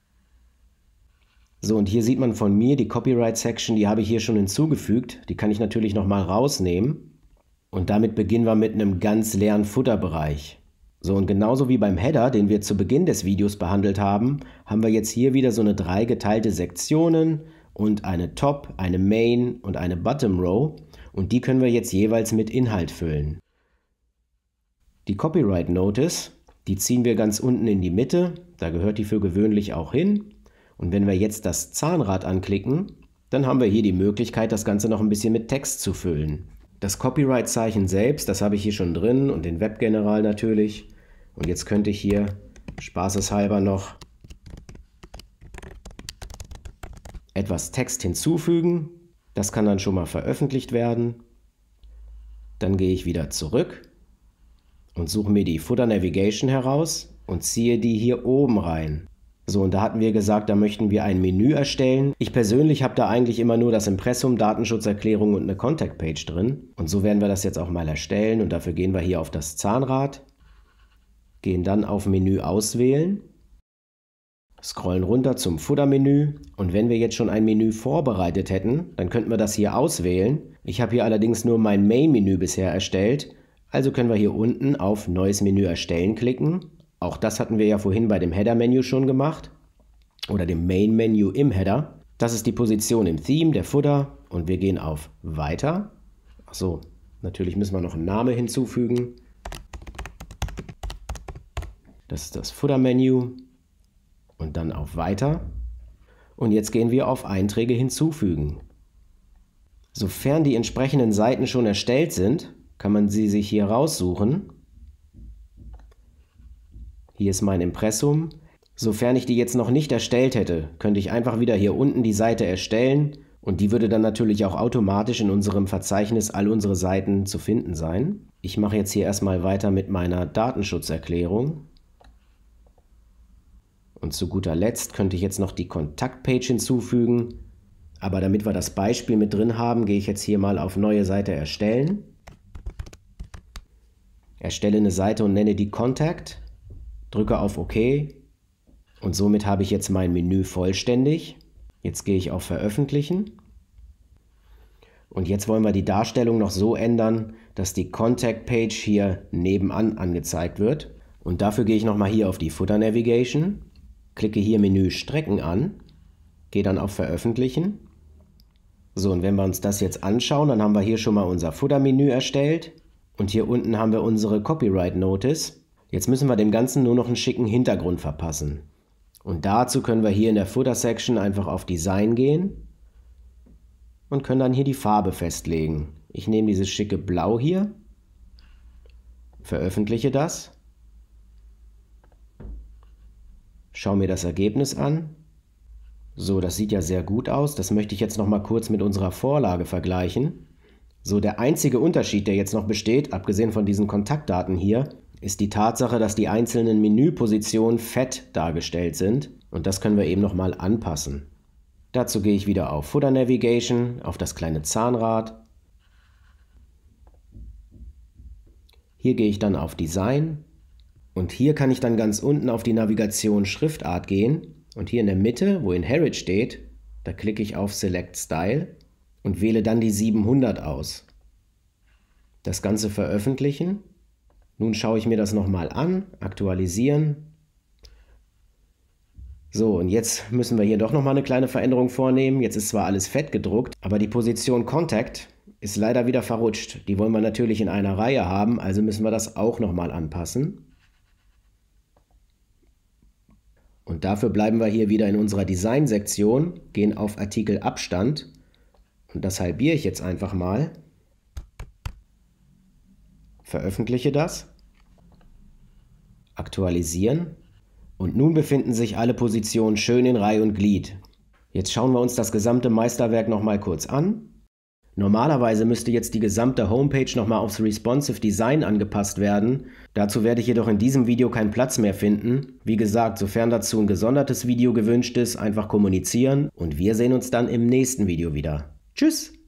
So, und hier sieht man von mir die Copyright-Section, die habe ich hier schon hinzugefügt. Die kann ich natürlich nochmal rausnehmen. Und damit beginnen wir mit einem ganz leeren Footer-Bereich. So, und genauso wie beim Header, den wir zu Beginn des Videos behandelt haben, haben wir jetzt hier wieder so eine 3 geteilte Sektionen und eine Top, eine Main und eine Bottom Row. Und die können wir jetzt jeweils mit Inhalt füllen. Die Copyright Notice, die ziehen wir ganz unten in die Mitte. Da gehört die für gewöhnlich auch hin. Und wenn wir jetzt das Zahnrad anklicken, dann haben wir hier die Möglichkeit, das Ganze noch ein bisschen mit Text zu füllen. Das Copyright-Zeichen selbst, das habe ich hier schon drin und den Webgeneral natürlich. Und jetzt könnte ich hier spaßeshalber noch etwas Text hinzufügen. Das kann dann schon mal veröffentlicht werden. Dann gehe ich wieder zurück und suche mir die Footer Navigation heraus und ziehe die hier oben rein. So, und da hatten wir gesagt, da möchten wir ein Menü erstellen. Ich persönlich habe da eigentlich immer nur das Impressum, Datenschutzerklärung und eine Contact Page drin. Und so werden wir das jetzt auch mal erstellen. Und dafür gehen wir hier auf das Zahnrad, gehen dann auf Menü auswählen, scrollen runter zum Footer-Menü. Und wenn wir jetzt schon ein Menü vorbereitet hätten, dann könnten wir das hier auswählen. Ich habe hier allerdings nur mein Main-Menü bisher erstellt. Also können wir hier unten auf Neues Menü erstellen klicken. Auch das hatten wir ja vorhin bei dem Header-Menü schon gemacht oder dem Main-Menü im Header. Das ist die Position im Theme, der Footer, und wir gehen auf Weiter. Achso, natürlich müssen wir noch einen Namen hinzufügen. Das ist das Footer-Menü und dann auf Weiter. Und jetzt gehen wir auf Einträge hinzufügen. Sofern die entsprechenden Seiten schon erstellt sind, kann man sie sich hier raussuchen. Hier ist mein Impressum. Sofern ich die jetzt noch nicht erstellt hätte, könnte ich einfach wieder hier unten die Seite erstellen und die würde dann natürlich auch automatisch in unserem Verzeichnis all unsere Seiten zu finden sein. Ich mache jetzt hier erstmal weiter mit meiner Datenschutzerklärung. Und zu guter Letzt könnte ich jetzt noch die Kontaktpage hinzufügen. Aber damit wir das Beispiel mit drin haben, gehe ich jetzt hier mal auf Neue Seite erstellen. Erstelle eine Seite und nenne die Contact. Drücke auf OK und somit habe ich jetzt mein Menü vollständig. Jetzt gehe ich auf Veröffentlichen und jetzt wollen wir die Darstellung noch so ändern, dass die Contact Page hier nebenan angezeigt wird. Und dafür gehe ich nochmal hier auf die Footer Navigation, klicke hier Menü Strecken an, gehe dann auf Veröffentlichen. So, und wenn wir uns das jetzt anschauen, dann haben wir hier schon mal unser Footer-Menü erstellt und hier unten haben wir unsere Copyright Notice. Jetzt müssen wir dem Ganzen nur noch einen schicken Hintergrund verpassen. Und dazu können wir hier in der Footer-Section einfach auf Design gehen und können dann hier die Farbe festlegen. Ich nehme dieses schicke Blau hier, veröffentliche das, schaue mir das Ergebnis an. So, das sieht ja sehr gut aus. Das möchte ich jetzt noch mal kurz mit unserer Vorlage vergleichen. So, der einzige Unterschied, der jetzt noch besteht, abgesehen von diesen Kontaktdaten hier, ist die Tatsache, dass die einzelnen Menüpositionen fett dargestellt sind und das können wir eben nochmal anpassen. Dazu gehe ich wieder auf Footer Navigation, auf das kleine Zahnrad. Hier gehe ich dann auf Design und hier kann ich dann ganz unten auf die Navigation Schriftart gehen Und hier in der Mitte, wo Inherit steht, da klicke ich auf Select Style und wähle dann die 700 aus. Das Ganze veröffentlichen. Nun schaue ich mir das nochmal an, aktualisieren. So, und jetzt müssen wir hier doch nochmal eine kleine Veränderung vornehmen. Jetzt ist zwar alles fett gedruckt, aber die Position Contact ist leider wieder verrutscht. Die wollen wir natürlich in einer Reihe haben, also müssen wir das auch nochmal anpassen. Und dafür bleiben wir hier wieder in unserer Design-Sektion, gehen auf Artikel Abstand und das halbiere ich jetzt einfach mal. Veröffentliche das, aktualisieren und nun befinden sich alle Positionen schön in Reihe und Glied. Jetzt schauen wir uns das gesamte Meisterwerk nochmal kurz an. Normalerweise müsste jetzt die gesamte Homepage nochmal aufs Responsive Design angepasst werden. Dazu werde ich jedoch in diesem Video keinen Platz mehr finden. Wie gesagt, sofern dazu ein gesondertes Video gewünscht ist, einfach kommunizieren und wir sehen uns dann im nächsten Video wieder. Tschüss!